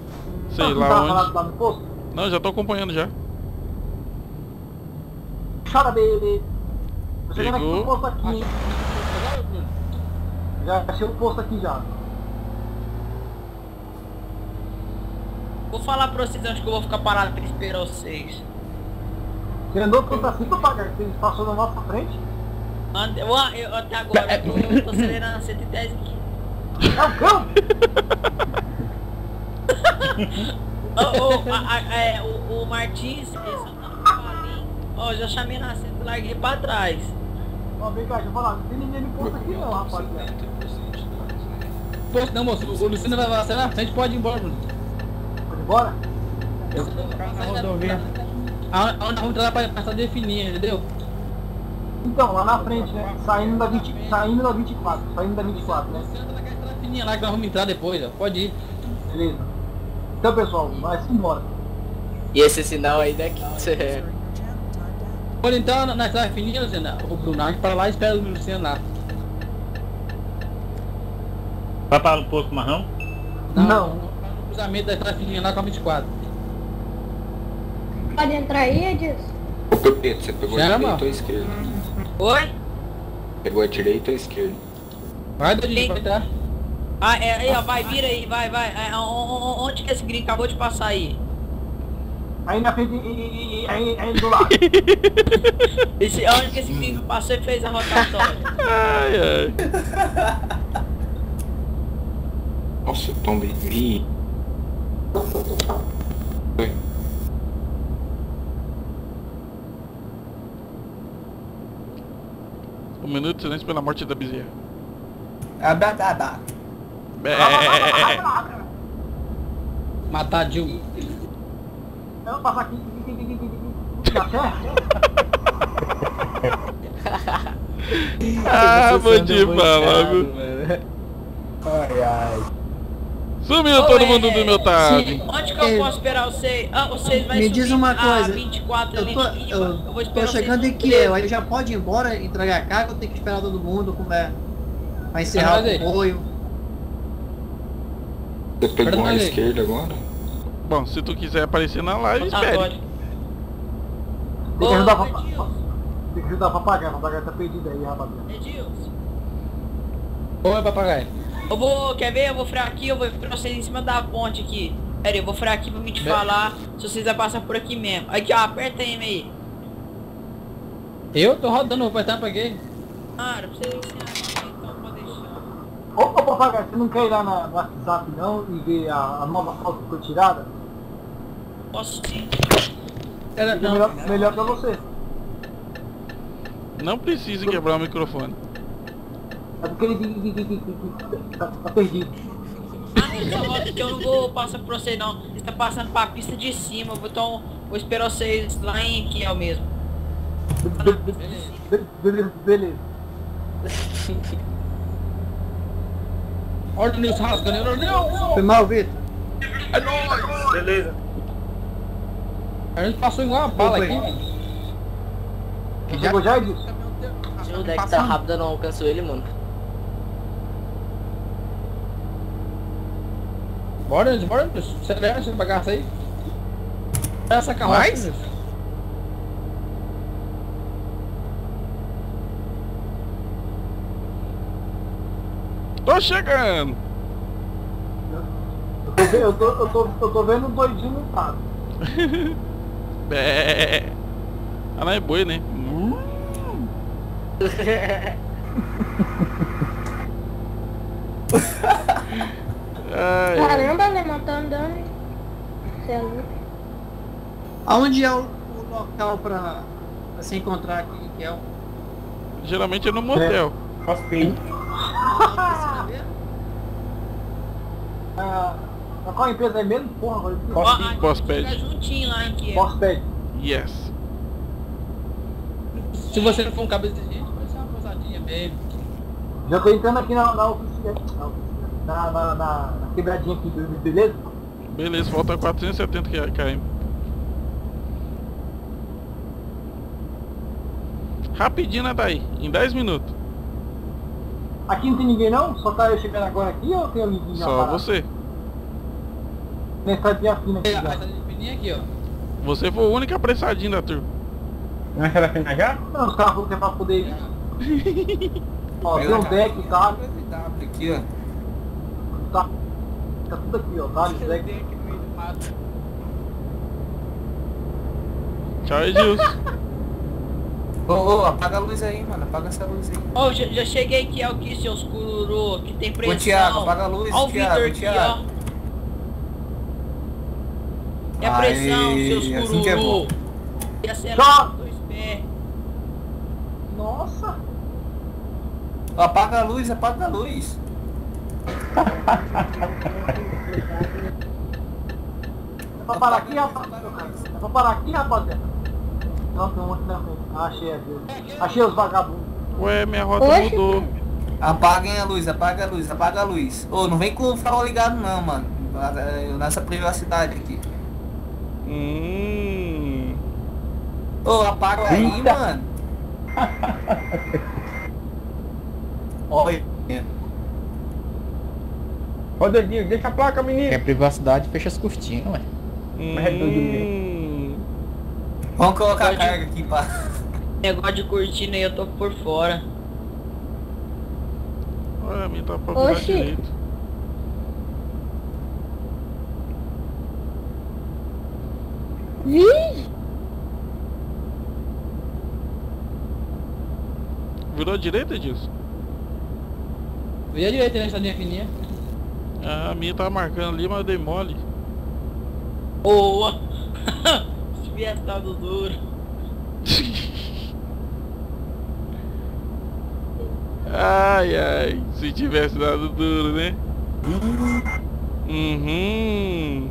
Sei Você lá tava onde. parado lá no posto? Não, já tô acompanhando já. Chora, bebê. Tô chegando aqui no Pegou. posto aqui, hein. Já achei o posto aqui já. Vou falar pra vocês onde que eu vou ficar parado pra esperar vocês. Você andou tanto assim pra pagar, que ele passou na nossa frente? Ande... Eu, eu, até agora eu tô, tô acelerando a cento e dez aqui. É o cão! Ô, ô, a- a- é, o, o Martins, esse é o Palinho. Ó, já chamei na cento e larguei pra trás. Ó, vem cá, deixa eu falar, não tem ninguém no posto aqui não, rapaziada. Posto não, moço. O Luciano vai passar na frente, pode ir embora, Bruno. Pode ir embora? Eu na rodovia. Aonde vamos entrar pra passar de fininha, entendeu? Então, lá na frente, né? Saindo da, vinte, saindo da vinte e quatro, saindo da vinte e quatro, né? Fininha lá que nós vamos entrar depois, ó. Pode ir. Beleza. Então, pessoal, vai-se embora. E esse sinal aí daqui. É... Pode entrar na, na estrada fininha, Luciano. O Bruno, a gente para lá e espera o Luciano lá. Vai para o posto marrão? Não. Não. No cruzamento da estrada fininha lá com a vinte e quatro. Pode entrar aí, Edilson? Ô Pepito, você pegou a Chama. direita ou a esquerda? Oi? Pegou a direita ou a esquerda? Vai, Dodinho, vai entrar. Ah, é, aí, ó, vai, vira aí, vai, vai. É, o- o- onde que esse gringo acabou de passar aí? Aí na frente, e- e- e- aí, aí do lado. Esse, onde que esse gringo passou e fez a rotatória? Ai, ai. Nossa, eu tombei. Ih. Foi. Um minuto de silêncio pela morte da bezerra. Ah, dá, dá, dá. Bé. Matar Dil. Eu vou passar aqui, aqui, aqui, aqui, aqui, aqui. Dá certo? Ah, vou te falar, viu? Ai, ai. Sumiu Ô, todo é, mundo do meu tab. sim, onde que eu É. posso esperar vocês? Ah, vocês vai Me subir diz uma a coisa, vinte e quatro Eu ali tô, em cima. eu, Eu vou tô esperar chegando em vocês. Kiel, aí já pode ir embora, entregar a carga ou tem que esperar todo mundo como é? Vai encerrar Mas aí. o apoio. Você pegou a Perdão, esquerda agora? Bom, se tu quiser aparecer na live, Tá, espere. pode. Tem que ajudar pra, Ô, Edilson, tem que ajudar pra pagar, a papagaio tá perdido aí, rapaziada. Edilson. Oi, papagaio. Eu vou, quer ver? Eu vou frear aqui, eu vou pra vocês em cima da ponte aqui. Pera aí, eu vou frear aqui pra me te Be- falar se vocês vão passar por aqui mesmo. Aqui, ó, aperta M aí. Eu tô rodando, vou apertar pra quê? Cara, pra você ensinar aqui, então pode deixar. Ô, ô papagaio, você não quer ir lá na, no WhatsApp não e ver a, a nova foto que foi tirada? Posso sim. Era, Fica não. melhor, melhor pra você. Não precisa quebrar o microfone. É porque ele tá, tá perdido. Ah, essa rota que eu não vou passar por vocês não. Você tá passando pra pista de cima. Eu vou, então, vou esperar vocês lá em Kiel mesmo. Be- be- be- Beleza, beleza. Olha o Nilson rasgando, olha o Nilson. Foi mal, Vitor? Beleza. A gente passou igual uma bala Foi. aqui. Você chegou já, Edilson? O deck tá rápido, eu não alcanço ele, mano. Bora, Nilson, bora, Nilson. Acelera essa bagaça aí. Essa carroça, Mais? Nilson. Tô chegando. Eu tô, ve- eu tô, eu tô, eu tô vendo o doidinho no lado. Bé. Ah, não é boi, né? Ai, ai. Caramba, alemão, tá andando. Você é louco. Aonde é o, o local pra, pra se encontrar aqui em Kiel? Geralmente é no motel. Hospício. Ah, mas qual empresa é mesmo? Porra, agora eu Ó, esqueci. a gente Pós-ped. fica juntinho lá em Kiel. Pós-ped. Yes. Se você não for um cabeça de gente, vai ser uma pousadinha mesmo. Já tô entrando aqui na, na oficina. Na, oficina, na, na, na, na quebradinha aqui, beleza? Beleza, falta quatrocentos e setenta km. Rapidinho, né, daí? Em dez minutos. Aqui não tem ninguém não? Só tá eu chegando agora aqui ou tem alguém já Só parado? você. Tem estradinha fina aqui É, já. essa de fininha aqui, ó. Você foi o único apressadinho da turma. Não acha ela final já? Não, os caras vão pra poder ir. Ó, tem um deck, tá? Aqui, ó. Tá, tá tudo aqui, ó, tá? Esse deck. Tchau, Edilson. Ô, ô, apaga a luz aí, mano. Apaga essa luz aí. Ô, oh, já, já cheguei aqui, ó, aqui, seus cururu, que tem pressão. Ô, Thiago, apaga a luz, ó, o Thiago, Vitor aqui, Thiago. ó. É a pressão, Aí, seus assim cururu. que é bom. E acelera os dois pés. Nossa! Apaga a luz, apaga a luz. É pra parar aqui, rapaziada. É pra parar aqui, rapaziada. Não, tem um monte na frente. Ah, achei aqui. Achei os vagabundos. Ué, minha rota Oxe. mudou. Apaguem a luz, apaga a luz, apaga a luz. Ô, não vem com o farol ligado não, mano. Nessa privacidade aqui. Hum. Ô, apaga aí, Eita. mano. Olha. Ô, Dedinho, deixa a placa, menino. Quer privacidade, fecha as cortinas, ué. Mas é doido Hum. Vamos colocar a Pode- carga aqui, pá. Negócio de cortina aí, eu tô por fora. Olha, a minha tá pra virar Oxi. direito. Vixe! Virou à direita, Edilson? Vira a direita nessa linha fininha. Ah, a minha tá marcando ali, mas eu dei mole. Boa! Espietado duro. Ai, ai. Se tivesse dado duro, né? Uhum.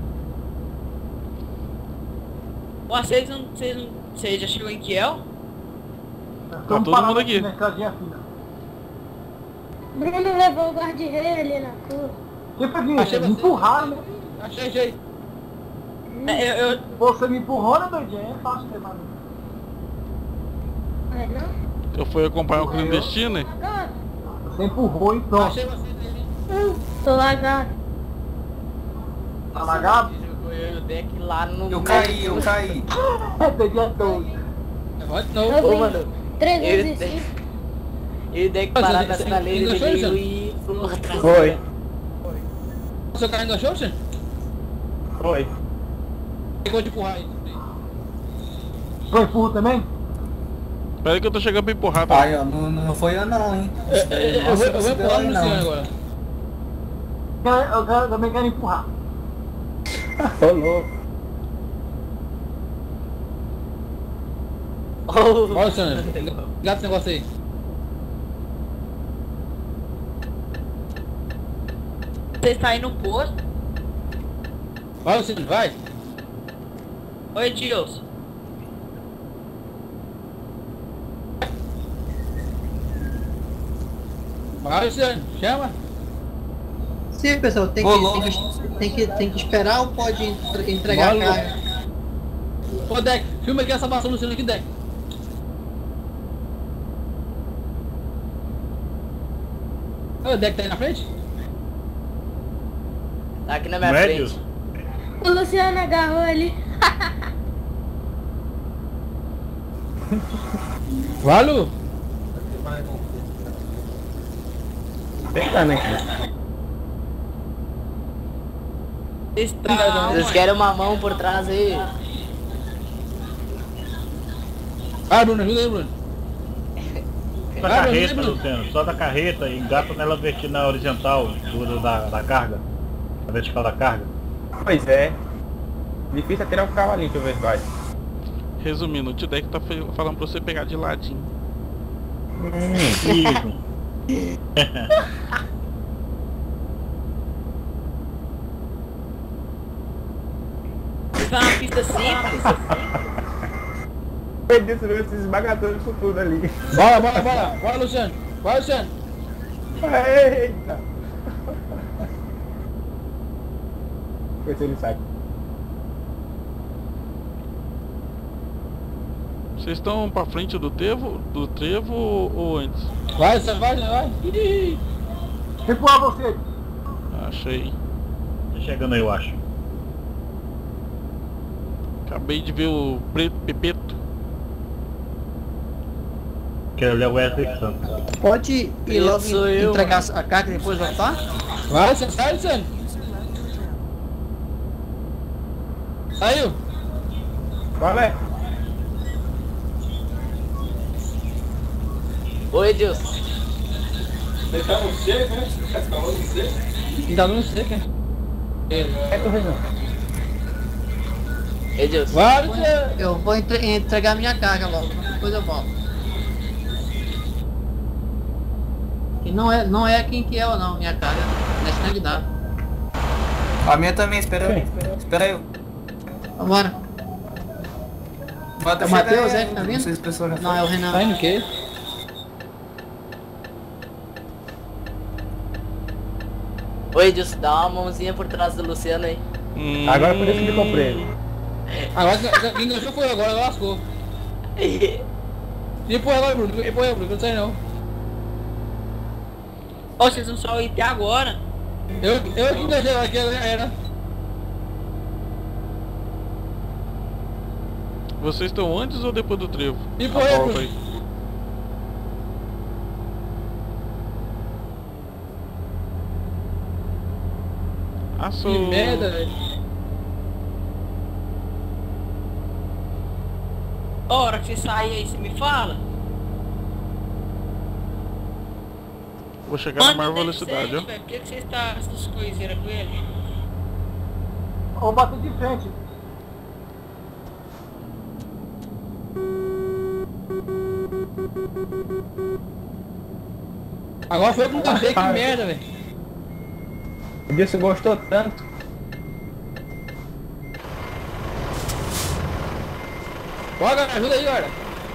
Ó, vocês não. Vocês não. Vocês já chegou em Kiel? Estamos todo parados mundo aqui. Na estradinha fina. Bruno levou o guarda-rei ali na curva. Tipo, me Achei você. empurraram, né? Achei, achei. É, eu, eu, Você me empurrou, né, doidinho? É fácil levar. É, não? Eu fui acompanhar o clandestino, hein? Pronto. Você empurrou, então. Achei você dele. Hum, tô lagado. Tá lagado? jogou eu e o deck lá no. Eu caí, eu caí. É, doidinho é doido. Vai de Eu novo. Ô, vim. mano. trezentos e cinco. E o deck Mas parado você- na você sinaleira, ele enganchou, veio Zé? e pulou atrás. Foi. O seu carro enganchou, você? Foi. Pegou de empurrar aí. Foi empurro também? Pera aí que eu tô chegando pra empurrar, tá? Ai, ó, não, não foi eu não, hein. Eu vou, eu vou empurrar no não. Luciano agora. Eu, eu, quero- também quero empurrar. Tô louco. Oh, Olha, Luciano. Liga esse negócio aí. você está aí no posto? Vai, Luciano, vai. Oi, Edilson. Vai, Luciano. Chama. Sim, pessoal, tem Ô, que, louco. tem, que, tem, que, tem que esperar ou pode entre- entregar Vai, a carga? Ô, Deck, filma aqui essa massa, Luciano, aqui, Deck. Ô, o Deck tá aí na frente? Tá aqui na minha Médios? frente. O Luciano agarrou ali. Vai, Lu. Tentando aqui. Vocês, tão- vocês querem uma mão por trás aí? Vai, Bruno, ajuda aí, Bruno. Solta a Vai, carreta, Bruno. Luciano. Solta a carreta e engata nela verti- na horizontal do, da, da carga. Na vertical da carga. Pois é. Difícil é tirar o cavalinho, deixa eu ver se vai. Resumindo, o tio Deck tá fe- falando pra você pegar de ladinho. Isso. Isso é uma pista simples. Meu Deus, meu, esses bagatores com tudo ali. Bora, bora, bora. Bora, Luciano. Vai, Luciano. Eita! Vê se ele sai. Vocês estão pra frente do trevo, do trevo ou, ou antes? Vai, Luciano, vai, vai. Ih. Empurrar você. Achei. Tá chegando aí, eu acho. Acabei de ver o preto Pepeto. Aquele ali é o Wesley Santos. Pode ir logo Sou en- eu, entregar a carga e depois voltar? Vai, você sai, Luciano. Saiu. Qual é? Oi, Edilson. Você tá no C, né? Você tá no C? Ainda não sei, cara. É correndo. Edilson. Vai, Luciano. Eu vou entre- entregar minha carga logo, depois eu volto. E não é, não é quem que é ou não, minha carga. Nacionalidade. A minha também, espera eu. Espera eu. Vambora. Bota É o chegar Matheus, aí, é que tá não vindo? sei se o pessoal já Não, é o Renan. Tá indo o quê? Oi, Edilson, dá uma mãozinha por trás do Luciano aí. Hum, Agora por isso que eu comprei. Agora quem- quem enganchou foi eu, agora lascou. E põe agora, Bruno. E põe eu, Bruno. Não sei não. Ó, vocês não só ir até agora. Eu, eu que enganchei aqui, era. Vocês estão antes ou depois do trevo? E A põe eu, volta Bruno. aí. Ah, sou... Que merda, velho. A hora que você sair aí, você me fala. Vou chegar na maior velocidade, ó. Por que que você está essas coiseiras com ele? Vou bater de frente. Agora foi eu que enganchei, que merda, velho. O dia você gostou tanto. Bora, ajuda aí, olha.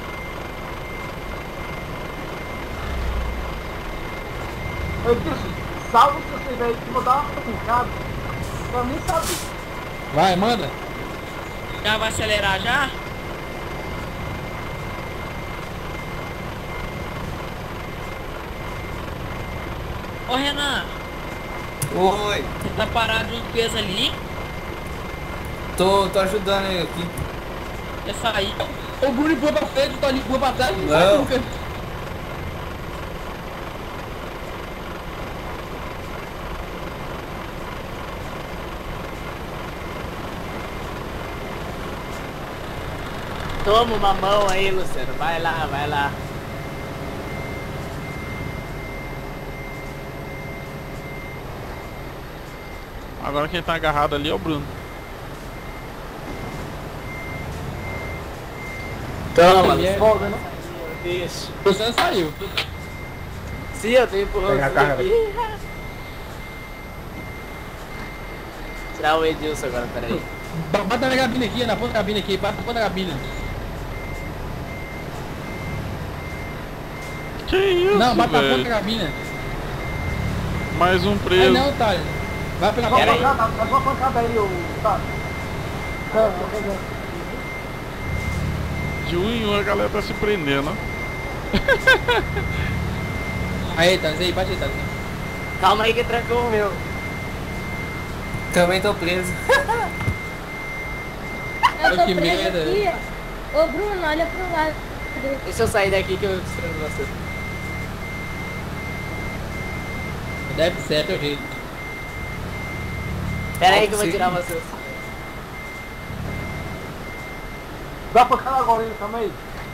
Eu disse, salve se você veio te mudar uma pancada. Pra mim sabe. Vai, manda. Já vai acelerar já? Ô Renan, Oi. você tá parado de um peso ali? Tô, tô ajudando ele aqui. Já saiu? O Bruno empurra pra frente, o Tony empurra pra trás. Não Não. sai nunca. Toma uma mão aí, Luciano. Vai lá, vai lá. Agora quem tá agarrado ali é o Bruno. Toma, Merda. Folga, né? Isso. O Luciano saiu. Sim, eu tô empurrando Pegar a tudo carga. aqui. Tirar o Edilson agora, peraí. Ba- Bota na cabine aqui, na ponta da cabine aqui, bota na ponta da cabine. Que isso, Não, bota na ponta velho? da cabine. Mais um Aí preso. não, Thales. Vai pela Dá uma Pera aí. pancada, dá uma pancada aí, ô. Tá. Tá, tô pegando. De um em um a galera tá se prendendo, ó. Aí, Thales, aí, bate aí, Thales. Calma aí que trancou o meu. Também tô preso. Eu tô Que preso merda. aqui. Ô Bruno, olha pro lado. Deixa eu sair daqui que eu estranho você. Deve ser, é teu jeito. Pera aí que eu vou Sim. tirar vocês. Dá pancada agora ele também.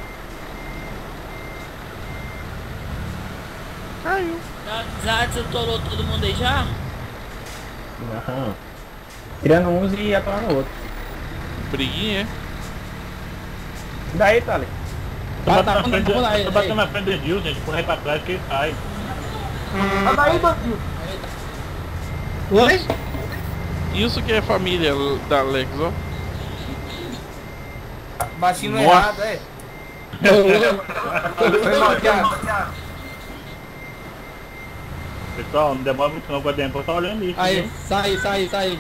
Caiu. Já, já desatolou todo mundo aí já? Aham. Tirando uns e atolando outro. Briguinha, é? Daí, Thales. Tô Bota batendo na na frente, ponta aí, tô aí. batendo na frente do Edilson, gente. Corre pra trás que ele sai. Sai daí, bandido. Oi? Isso que é família da Alex, ó. Baixinho Nossa. errado, é. Foi mal, Thiago. Pessoal, não demora muito não, Guardião. Eu tô olhando isso. Aí, viu? sai, sai, sai.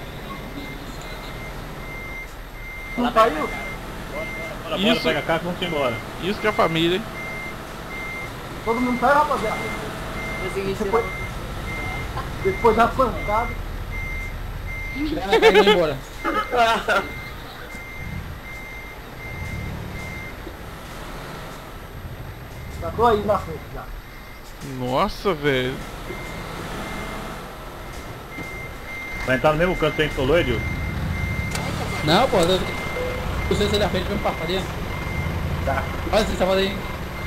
Não saiu? Bora, bora, Isso. pega a carta e vamos embora. Isso que é família, hein? Todo mundo saiu, rapaziada. Consegui tirar. Depois, depois da pancada. Tirar na cara e vai embora. Já tô aí na frente já. Nossa, velho. Vai entrar no mesmo canto que a gente falou, Edil? Não, pô, eu não sei se ele é da frente, vamos passar dentro. Tá. Olha esse sábado aí.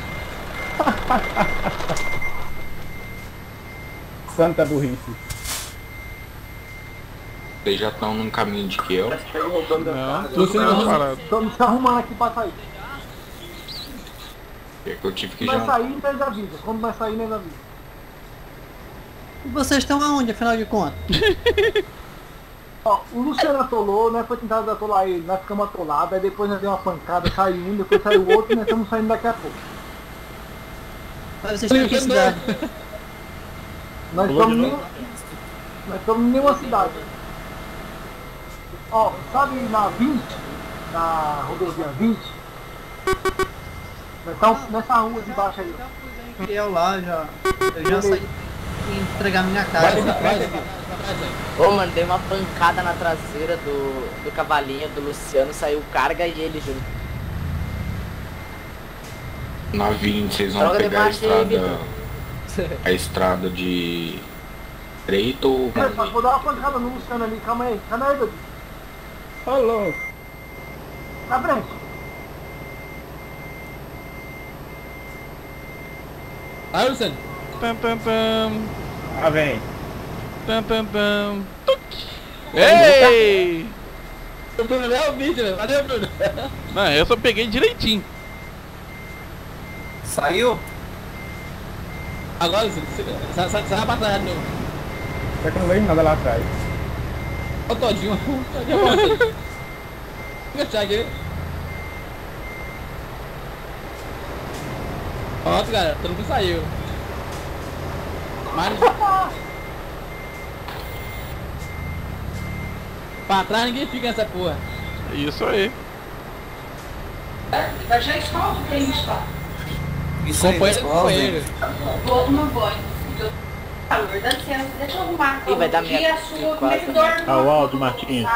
Santa burrice. Vocês já estão num caminho de que eu? Não, tudo não parado. Estamos se arrumando aqui pra sair. É que eu tive que Vai já. sair, nós avisa. Quando vai sair, nós avisa. E vocês estão aonde, afinal de contas? Ó, o Luciano atolou, né? Foi tentar atolar ele, nós ficamos atolados, aí depois nós deu uma pancada, saiu um, depois saiu outro e nós estamos saindo daqui a pouco. Mas vocês estão em que cidade? Nós Pulou de estamos em novo? nós estamos em nenhuma cidade. Ó, sabe na vinte, na rodovia vinte? Nós estamos nessa rua de baixo aí. Eu lá já. Eu já saí e entregar minha casa. Ô, mano, dei uma pancada na traseira do, do cavalinho do Luciano, saiu carga e ele junto. Na vinte, vocês vão Droga de pegar a baixo aí, estrada. A estrada de direito ou Epa, vou dar uma pancada no Luciano ali, calma aí, calma aí, Dudu. Ô, louco. Na frente. Aí, Luciano. Tam, tam, tam. Ah, vem. Tam, tam, tam. Tuc. Ei! O Bruno é o vídeo, velho. Valeu, Bruno. Não, essa eu peguei direitinho. Saiu? Agora, Luciano, sai, sai, sai pra trás de novo. Só que eu não vejo nada lá atrás. Olha o Todinho. O Todinho volta. Fica aqui. Pronto, galera. Todo mundo saiu. Mas... pra trás ninguém fica nessa porra. É isso aí. Da gente qual que a gente tá? Isso aí, Companheiro, pessoal, companheiro. Vou no banho. Calor, dá licença, deixa eu arrumar. Ih, vai dar E merda. a sua Quase. medidor Ah, o Aldo Martins.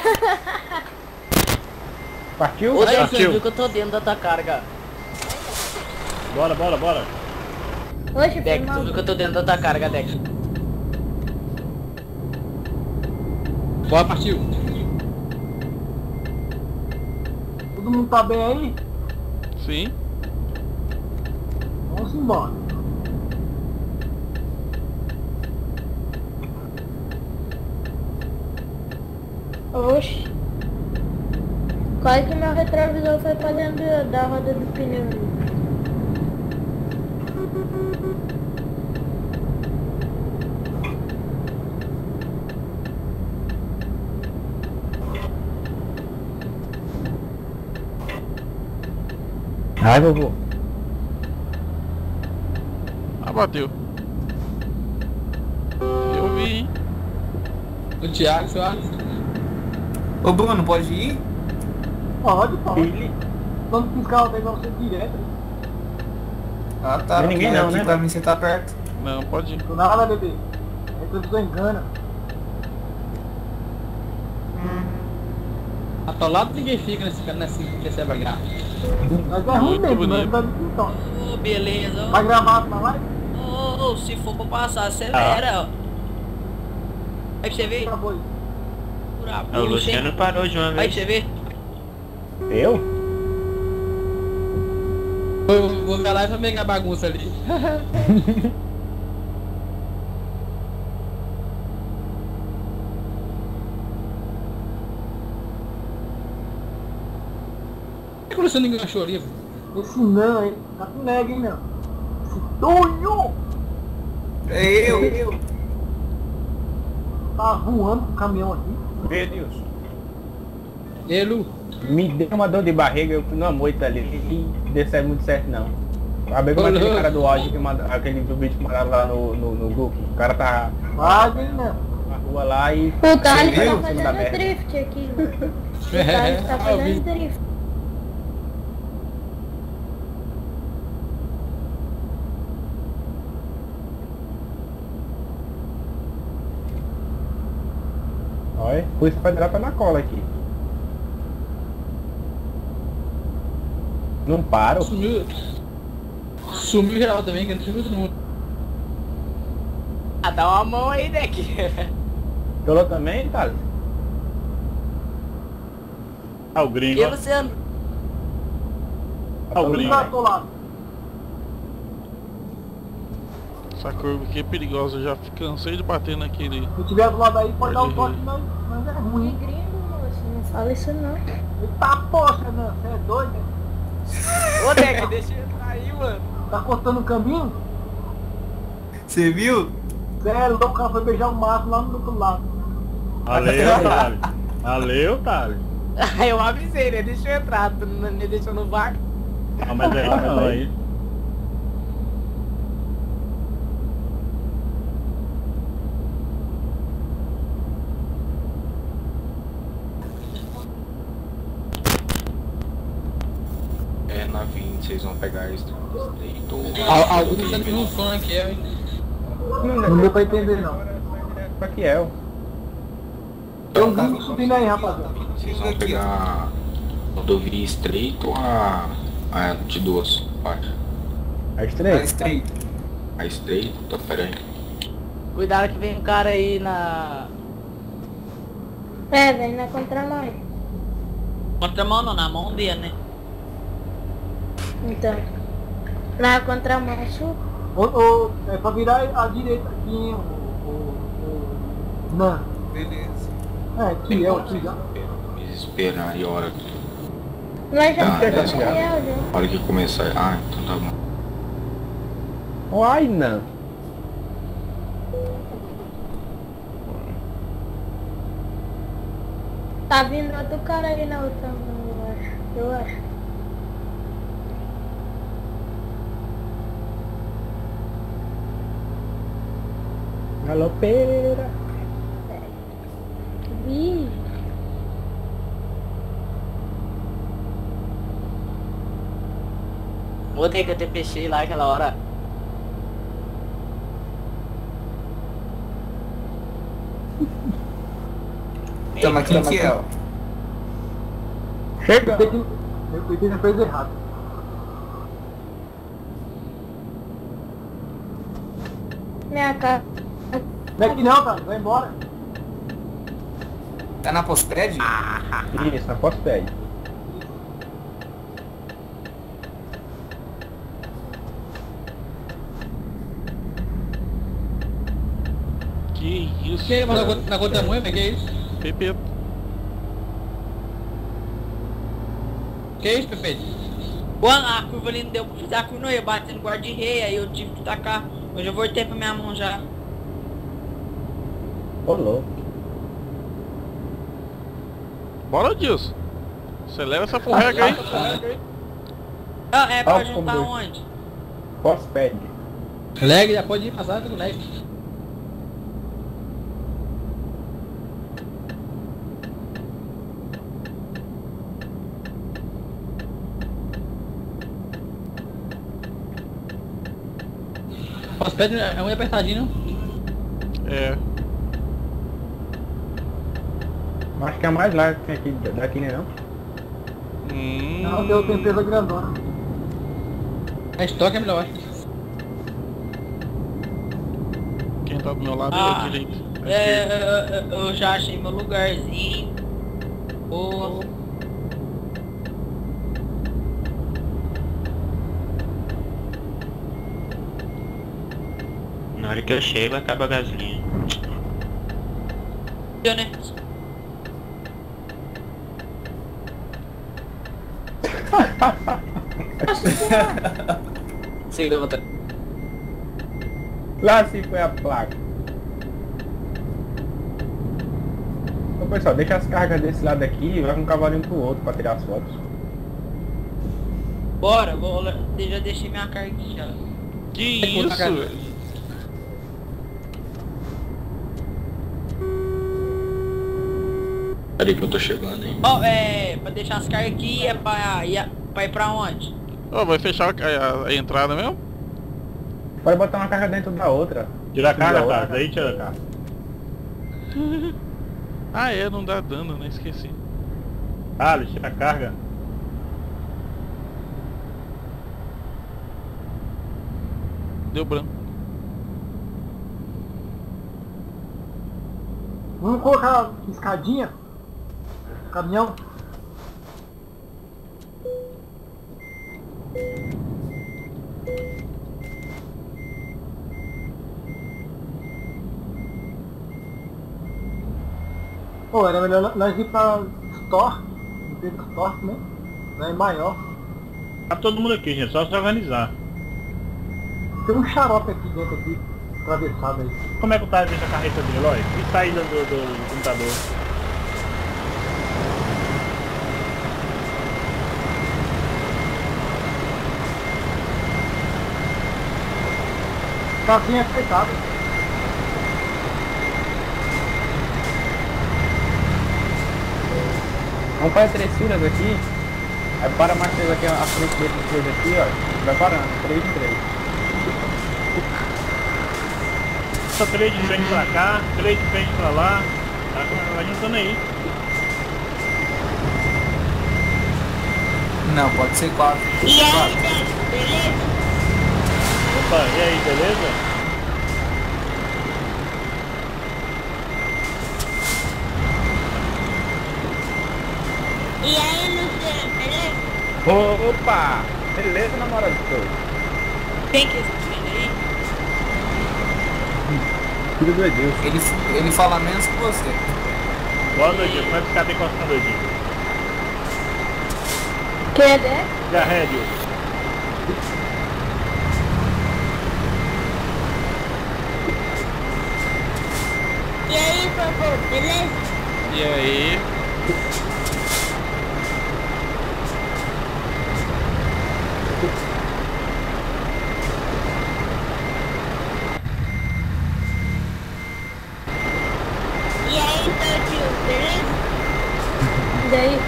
Partiu? Ô, Deus, Partiu. você viu que eu tô dentro da tua carga. Bora, bora, bora. Oxe, Deck, foi tu mal. viu que eu tô dentro da tua carga, Deck. Bora, partiu. Todo mundo tá bem aí? Sim. Vamos embora. Oxe. Quase que meu retrovisor foi pra dentro da roda do pneu. Ai, vovô. Ah, bateu. Eu vi, hein? O Thiago, seu Alisson. Ô Bruno, pode ir? Pode, pode. Ele. Vamos fiscal até você direto. Ah tá, Não é ninguém porque não, aqui né? pra mim você tá perto. Não, pode ir. Do nada, bebê. A retrovisor engana. Atolado ninguém fica nesse, nesse, nesse bagaço. Mas é ruim Muito mesmo, bonito. mas é então. Ô, beleza. Vai gravar na live? Ô, ô, se for pra passar, acelera, ó. Aí pra você ver. Acabou aí. Fura O Luciano parou de uma Aí vez. pra você ver. Eu? Eu vou ver lá e vou pegar a bagunça ali. Por que o Luciano enganchou ali? Esse não, hein? Tá com lag, hein, não. Esse Tonho! É eu, eu. Tá voando com o caminhão aqui. Vê, Nilson. Ei, Lu. Me deu uma dor de barriga, eu fui numa moita ali e não deu certo muito certo não. Acabei com aquele cara do áudio que manda, aquele do vídeo que mandaram lá no, no, no grupo. O cara tá Vai, hein, não. na rua lá e. O Thales Viu? tá Em cima da fazendo merda. drift aqui. O Thales tá Ah, eu vi. fazendo drift. Olha, Polícia Federal tá na cola aqui. Não paro. Sumiu. Sumiu geral também, que não sumiu todo mundo. Ah, dá uma mão aí, Deck. Tolou também, Thales? Ah, o gringo. E Luciano? Ah, o gringo. Essa curva aqui é perigosa, eu já cansei de bater naquele. Se tiver do lado aí, pode dar um toque, mas, mas é Que ruim. gringo, moço, não fala isso não. Eita poxa, não, você é doido? Ô, Deck, deixa eu entrar aí, mano. Tá cortando o caminho? Você viu? Sério, o cara foi beijar o mato lá no outro lado. Valeu, Thales. Valeu, Thales. Aí eu avisei, né? Deixa eu entrar, tu não me deixou no bar. Não, mas aí não, aí. É na vinte, vocês vão pegar esse estreito. Alguns tá no funk, é, hein? Não deu pra entender não. Pra que é? Tem um gringo subindo aí, rapaziada. Vocês vão pegar rodovia estreito ou a, a de duas partes? A estreita? A estreito. A estreito? Tá, pera aí. Cuidado que vem um cara aí na... É, vem na contramão. Contramão não, na mão dele, né? Então. Na contramão sul. Ô, ô, é pra virar à direita aqui, hein, o... o, o... Não. Beleza. É, aqui, é o aqui já. Me esperar e a hora que... Nós já Ah, fizemos é, Gabriel, já. a hora que começar... Ah, então tá bom. Uai, não. Tá vindo outro cara aí na outra mão, eu acho. Eu acho. Galopeira. Ih. Vou ter que eu te peixei lá aquela hora. Tamo aqui, aqui, ó. Chega! Tem que... Eu cuidei na coisa errada. Minha cara. Não é que não, cara, vai embora. Tá na posped? Isso, na posped. Que isso? Que mas na, cara? conta- na conta da mãe, que é isso? Pepe, Que é isso, Pepe? Quando a curva ali não deu pra fazer a curva, não ia bater no guarda-rei, aí eu tive que tacar. Hoje eu voltei pra minha mão já. Ô, louco. bora, Dilson. Acelera essa porrega aí. Ah, é pra Ah, juntar como- onde? Posped. Leg, já pode ir passar com leg. Os pés é um apertadinho, não? É. Acho que é a mais larga que tem aqui, daqui, né não? Hum. Não, deu tempero grandona. A estoque é melhor, acho. Quem tá do meu lado é Ah, a direita. à É, esquerda. eu, eu- eu já achei meu lugarzinho. Boa. Na hora que eu chego, acaba a gasolina. Deu, né? Sim, levanta. Lá sim foi a placa. Ô pessoal, deixa as cargas desse lado aqui e vai com um cavalinho pro outro pra tirar as fotos. Bora, vou, eu já deixei minha carga aqui já. Que Tem que botar isso? a velho? Peraí que eu tô chegando, hein? Ó, é, pra deixar as cargas aqui é pra, ia- pra ir pra onde? Ó, vai fechar a, a- a entrada mesmo? Pode botar uma carga dentro da outra. Tira a carga, outra. tá? Daí tira a carga. Ah é, não dá dano, né? Esqueci. Thales, tira a carga. Deu branco. Vamos colocar escadinha. Caminhão. Pô, era melhor nós ir pra Store. Não tem Store, né? Não é maior. Tá todo mundo aqui, gente. Só se organizar. Tem um xarope aqui dentro, aqui, atravessado aí. Como é que tá dentro da carreta dele, Eloy? E saída do, do, do computador? Tá assim afetado. Vamos para três filas aqui. Aí para mais três aqui, a frente desses três aqui, ó. Vai parando, três em três. Só três de frente pra cá, três de frente pra lá. Tá, tá juntando aí. Não, pode ser quatro. E aí, Quatro. beleza? Opa, e aí, beleza? E aí, Luciano, beleza? Opa! Beleza, namorado do seu? Quem que é esse menino aí? Filho do Edilson. Ele, ele fala menos que você. Boa noite, como é que ficar encostando aí? Quem é Dex? Garrédio. E aí, Fofo, beleza? E aí? E aí, Tadinho, beleza? E daí?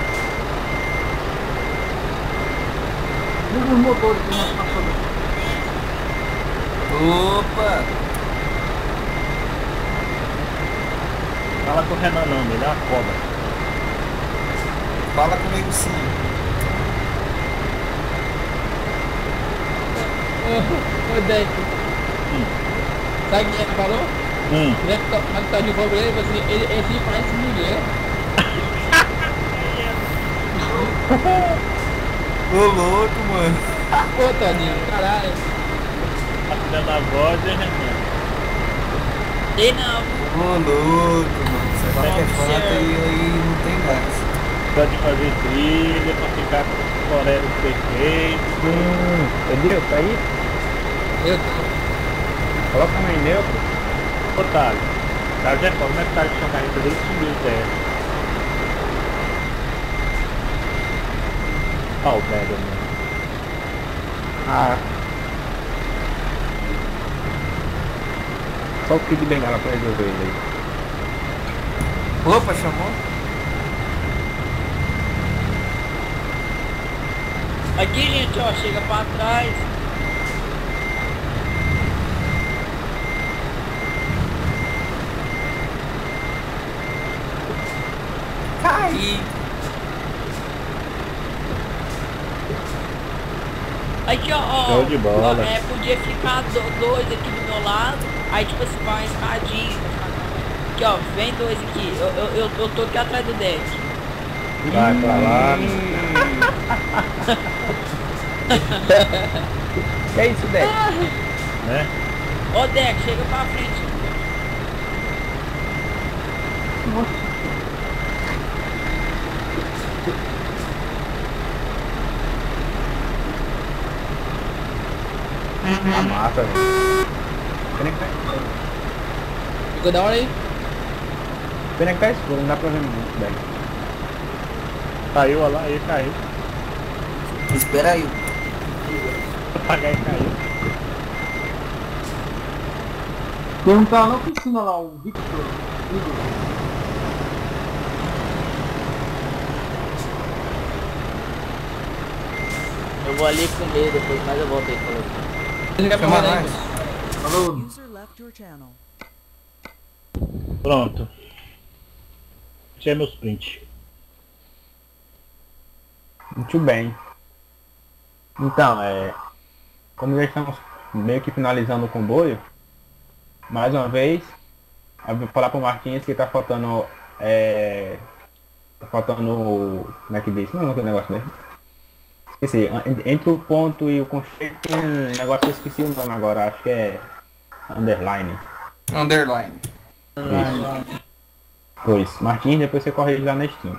Liga os motores que nós passamos. Opa! Fala com o Renan não, ele é uma cobra. Fala comigo sim. Ô, Deck. Sabe o que ele falou? Hum. Ele tá, tá de volta, ele falou assim, ele, ele parece mulher. Ô louco, mano. Ô, Tadinho, caralho. Tá dando a voz e Renan. E não. Ô louco, mano. Você fala que é foto e aí não tem graça. Pode fazer trilha pra ficar com os florelos perfeitos. Hum, entendeu? Tá aí? Eu Coloca a mãe neutro. Otário. Cara, já como é que tá com a carreta dele subiu o pé. Ó o pega, mano. Ah. Só o kit de bengala pra resolver ele aí. Opa, chamou? Aqui, gente, ó, chega pra trás. Caí. Aqui, ó, ó, Show de bola. ó, é, podia ficar do- dois aqui do meu lado, aí tipo assim, vai uma escadinha. Aqui, ó, vem dois aqui, eu, eu, eu, eu tô aqui atrás do deck. Vai pra lá. Que é isso, Deck? Né? Ô, deck, chega pra frente. Tá massa, velho. Pena que tá escuro. Ficou da hora aí? Pena que tá escuro, não dá pra ver muito, Deck. Caiu, olha lá, ele caiu. Espera aí. Apagar e caiu. Tem um cara na oficina lá, o Victor. Igor. Eu vou ali comer depois, mas eu volto aí falou. Chama nós. Falou. Pronto. Esse é meus prints. Muito bem. Então, é... Como já estamos meio que finalizando o comboio, mais uma vez, eu vou falar pro Marquinhos que tá faltando, é, tá faltando, como é que diz? Não, não tem negócio mesmo. Esqueci, entre o ponto e o conceito tem um negócio que eu esqueci o nome agora, acho que é underline. Underline. Isso. Pois, Marquinhos, depois você corrige lá na Steam.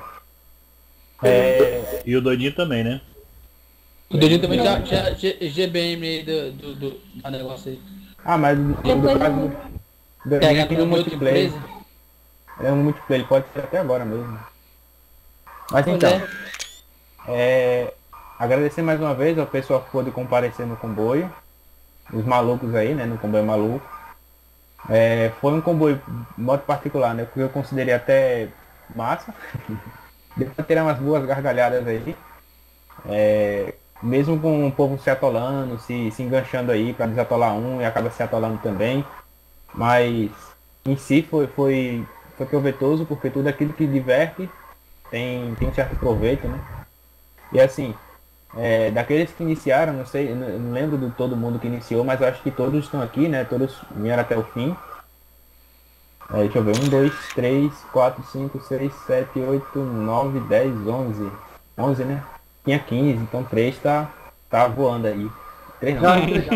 É... E o doidinho também, né? O doidinho também já, já, já G B M aí do, do, do, do negócio aí. Ah, mas do, do caso do Pega aqui no multiplayer. Ele é um multiplayer, ele pode ser até agora mesmo. Mas então, é, agradecer mais uma vez ao pessoal que pôde comparecer no comboio. Os malucos aí, né, no comboio maluco. É, foi um comboio de modo particular, né, porque eu considerei até massa. Deu pra tirar umas boas gargalhadas aí. É, mesmo com o povo se atolando, se, se enganchando aí para desatolar um e acaba se atolando também. Mas em si foi, foi, foi proveitoso, porque tudo aquilo que diverte tem, tem um certo proveito, né? E assim, é, daqueles que iniciaram, não sei, eu não lembro de todo mundo que iniciou, mas eu acho que todos estão aqui, né? Todos vieram até o fim. É, deixa eu ver, um, dois, três, quatro, cinco, seis, sete, oito, nove, dez, onze. onze, né? Tinha quinze, então três tá, tá voando aí. três não.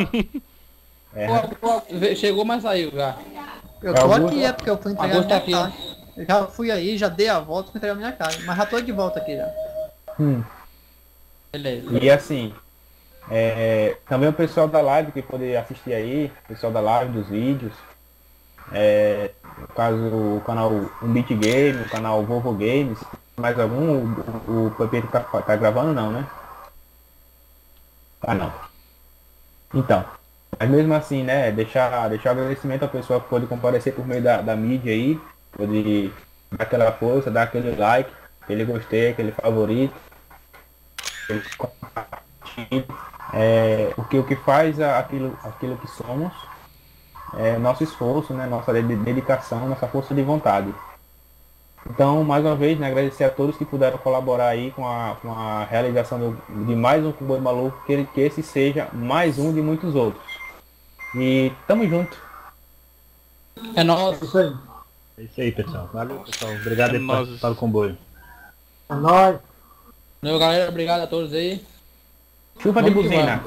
É. Chegou, mas saiu já. Eu tô aqui, é porque eu fui entregar a minha casa. Eu já fui aí, já dei a volta pra entregar a minha casa. Mas já tô de volta aqui já. Hum. Beleza. E assim, é, também o pessoal da live que poder assistir aí, o pessoal da live, dos vídeos. É, no caso o canal Um Beat Game, o canal Volvo Games, mais algum, o, o Pepito tá, tá gravando não, né? Ah não. Então, mas mesmo assim, né, deixar, deixar agradecimento ao pessoal que pôde comparecer por meio da, da mídia aí, pode dar aquela força, dar aquele like, aquele gostei, aquele favorito, aquele compartilho, é, porque o que faz aquilo, aquilo que somos é nosso esforço, né, nossa dedicação, nossa força de vontade. Então, mais uma vez, né, agradecer a todos que puderam colaborar aí com a, com a realização do, de mais um Comboio Maluco, que, que esse seja mais um de muitos outros. E tamo junto. É nóis. Isso aí. É isso aí, pessoal. Valeu, pessoal. Obrigado É aí por participar do comboio. É nóis. Meu galera, obrigado a todos aí. Chuva de buzina.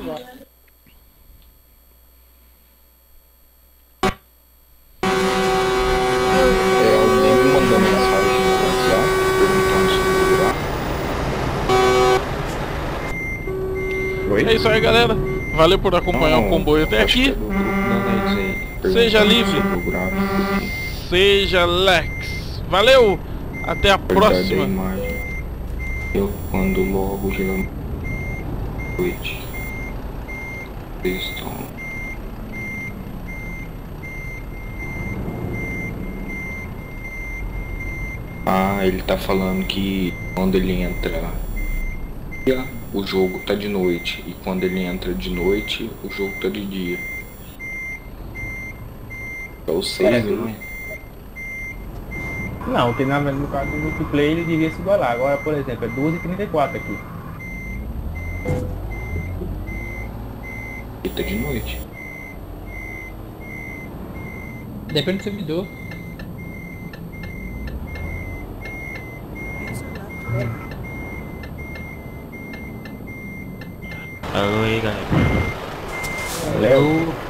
É isso aí, galera. Valeu por acompanhar o comboio até aqui. Seja livre. Seja Lex. Valeu. Até a próxima. Eu quando logo já noite. Estão. Ah, ele tá falando que quando ele entra o jogo tá de noite, e quando ele entra de noite o jogo tá de dia. É o seis, né? Não, tem nada no caso do multiplayer, ele devia se igualar. Agora, por exemplo, é duas e trinta e quatro aqui. E tá de noite. Depende do servidor. Alô aí, galera. Valeu.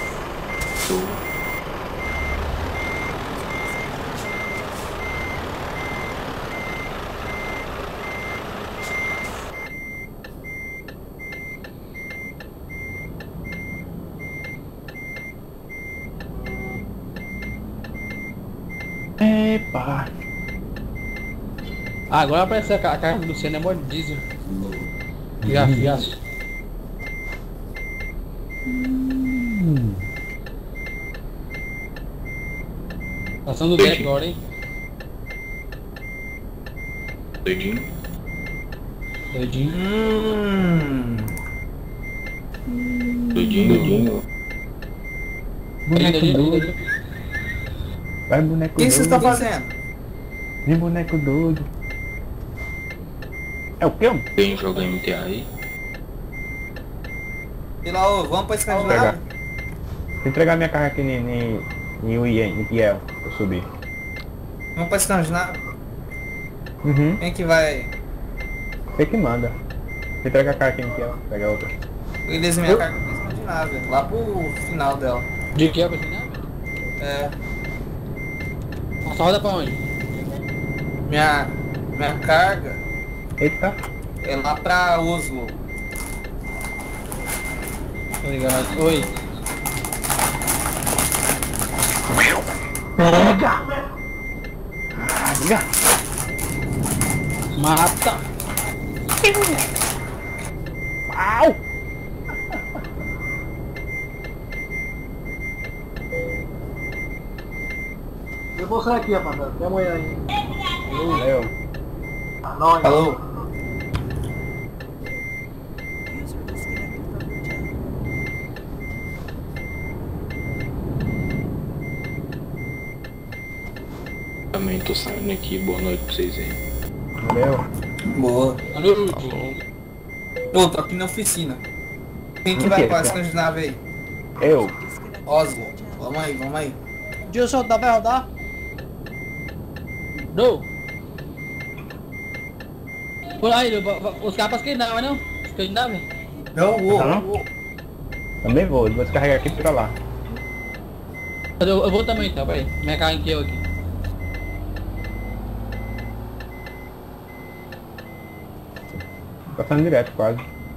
Epa. Ah, agora apareceu a ca- a carga do Luciano, é mó diesel. Já, já. Passando o deck agora, hein? Doidinho. Doidinho. Hum. Doidinho, doidinho. Boneco Doidinho, doido. doidinho. Vai, boneco O que doido. você está fazendo? Vem, boneco doido. É o quê? Quem joga M T A aí? Sei lá, ô, vamos pra Escandinávia? Vou entregar minha carga aqui em, em, em, em Piel, pra subir. Vamos pra Escandinávia? Uhum. Quem que vai? Você que manda. Vou entregar a carga aqui em Piel, pega outra. Beleza, minha carga pra Escandinávia, lá pro final dela. De que é pra Escandinávia? É. Nossa, roda pra onde? Minha, minha carga Eita. é lá pra Oslo. Tô ligado. Oi. Pega! Pega! Mata! Au! Eu vou sair aqui, rapaziada. Até amanhã aí. Valeu. Nós. Falou. Também tô saindo aqui, boa noite pra vocês aí. Valeu. Boa. Alô? Falou. Ô, tô aqui na oficina. Quem que O vai quê? pra Escandinávia aí? Eu. Oslo. Vamos aí, vamos aí. Gilson, dá pra rodar? Dou. Por aí, os caras pra Escandinávia, não? Escandinávia? Eu vou, Tá, não? eu vou. Também vou, vou descarregar aqui pra lá. Eu, eu vou também, então, peraí. Minha carga em que eu aqui. Passando direto quase.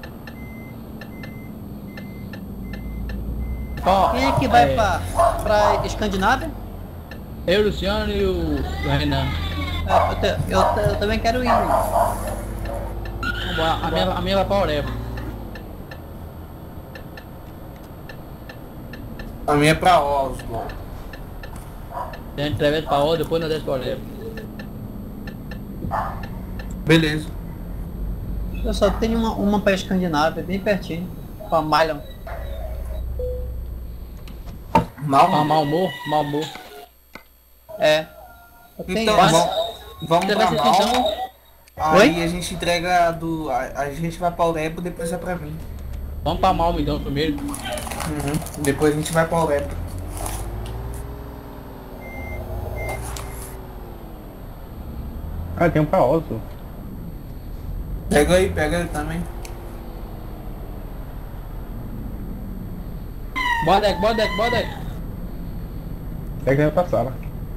Ó, quem é que vai é. pra, pra Escandinávia? Eu, o Luciano e o Renan. É, eu, te- eu, te- eu também quero ir. Vambora, a minha, a minha vai pra Oreva. A minha é pra Oslo. A gente atravessa pra Oreva, depois nós desce pra Oreva. Beleza. Eu só tenho uma, uma pra Escandinávia, bem pertinho. Pra Malmö. Mal, Pra Malmö, Malmö. É. Eu tenho Então, essa. vamos, vamos Você pra vai ser Malmo. então? Aí Oi? a gente entrega a do. A, a gente vai pra Orebo, depois é pra mim. Vamos pra Malmö então primeiro. Uhum. Depois a gente vai pra Orebo. Ah, tem um pra Oslo. Pega aí, pega aí também. Bora deck, bora deck, bora deck. Pega que vai pra sala.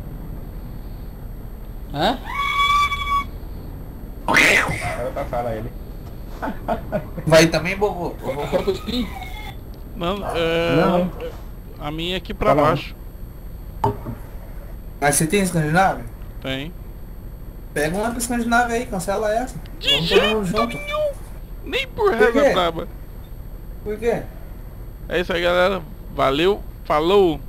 Hã? Vai pra sala ele. Vai também, Bobô? Eu vou pro spin? Não, é... Não. A minha é aqui pra Tá lá. baixo. Mas você tem Escandinávia? Tem. Pega uma pra Escandinávia aí, cancela essa. De Vamos jeito todo mundo junto. nenhum. Nem por Por quê? reza braba. Por quê? É isso aí, galera. Valeu. Falou.